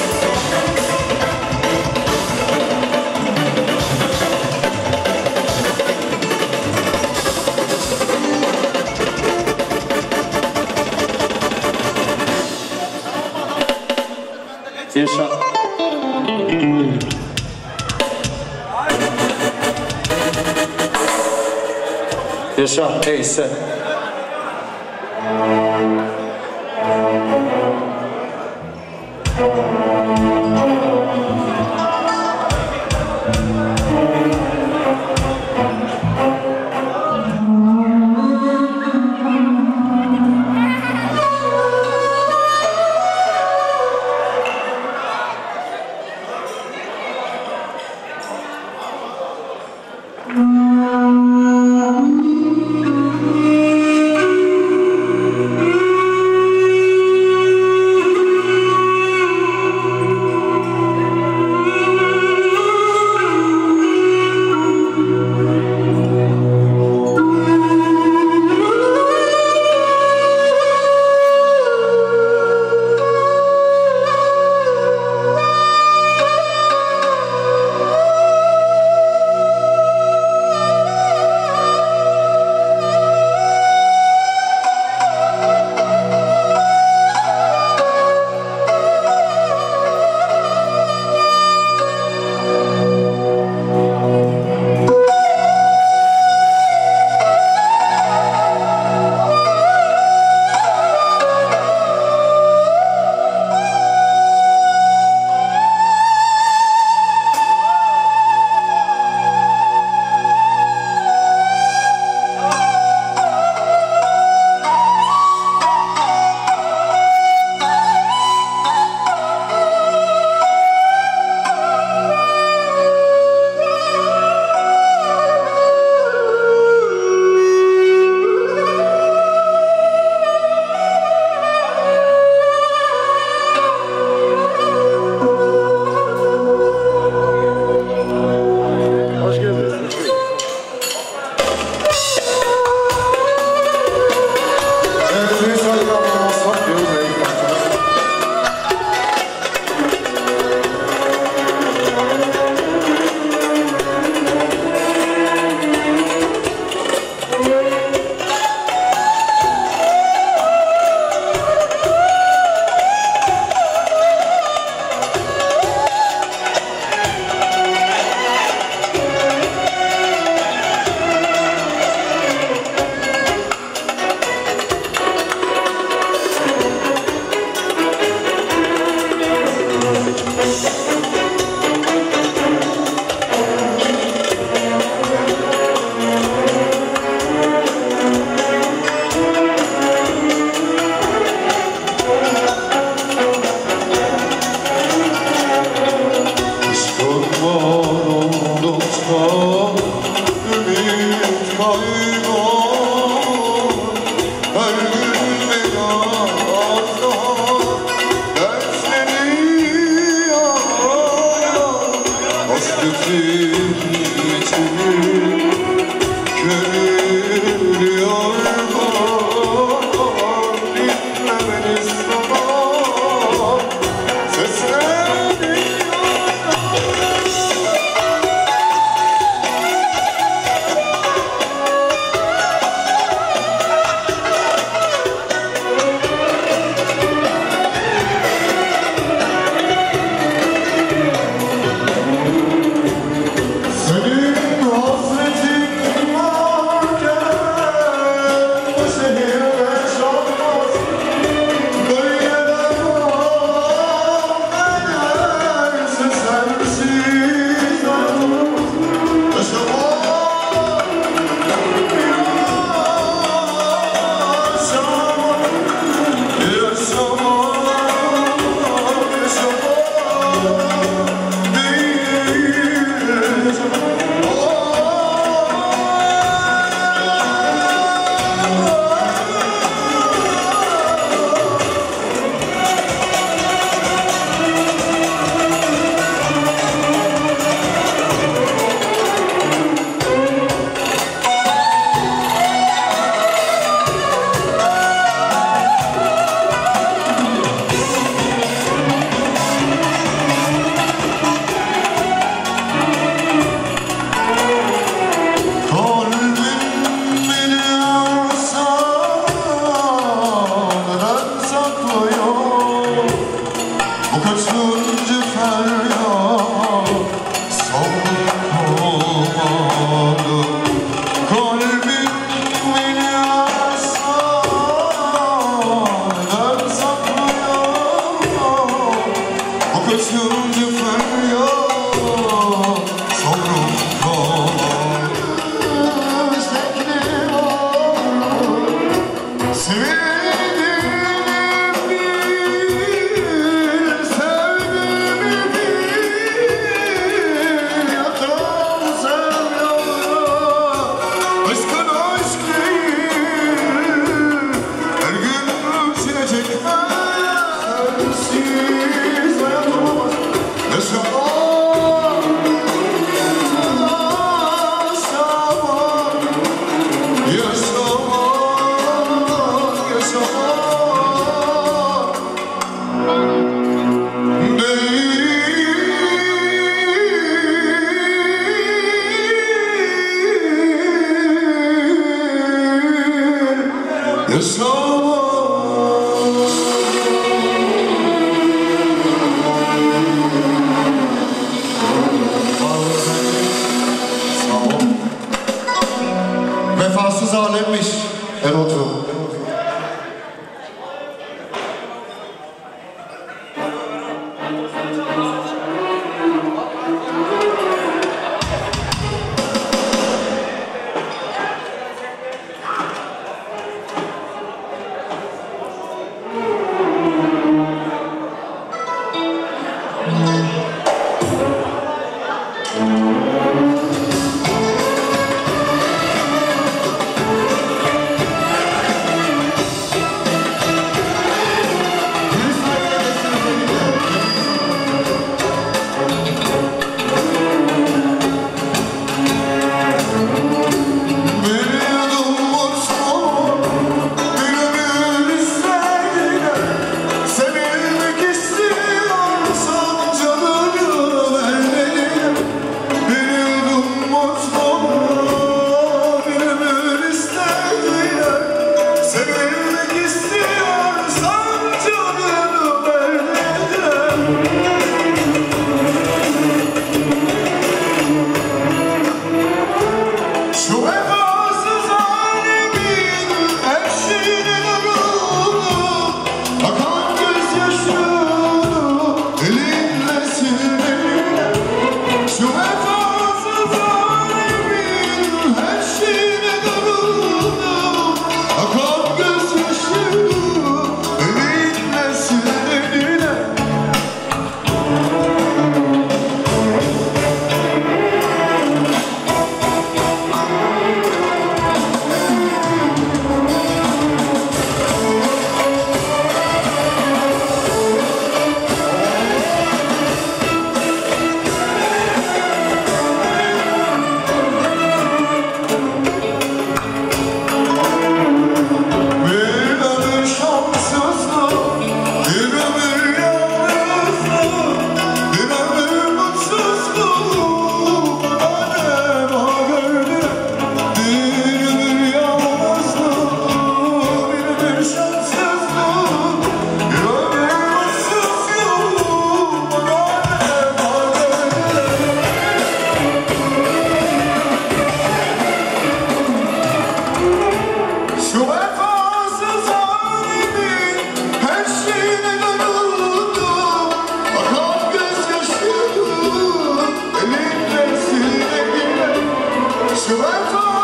Yaşa. Yaşa, neyse. Senin hasretin zalimmiş. El otur. Şu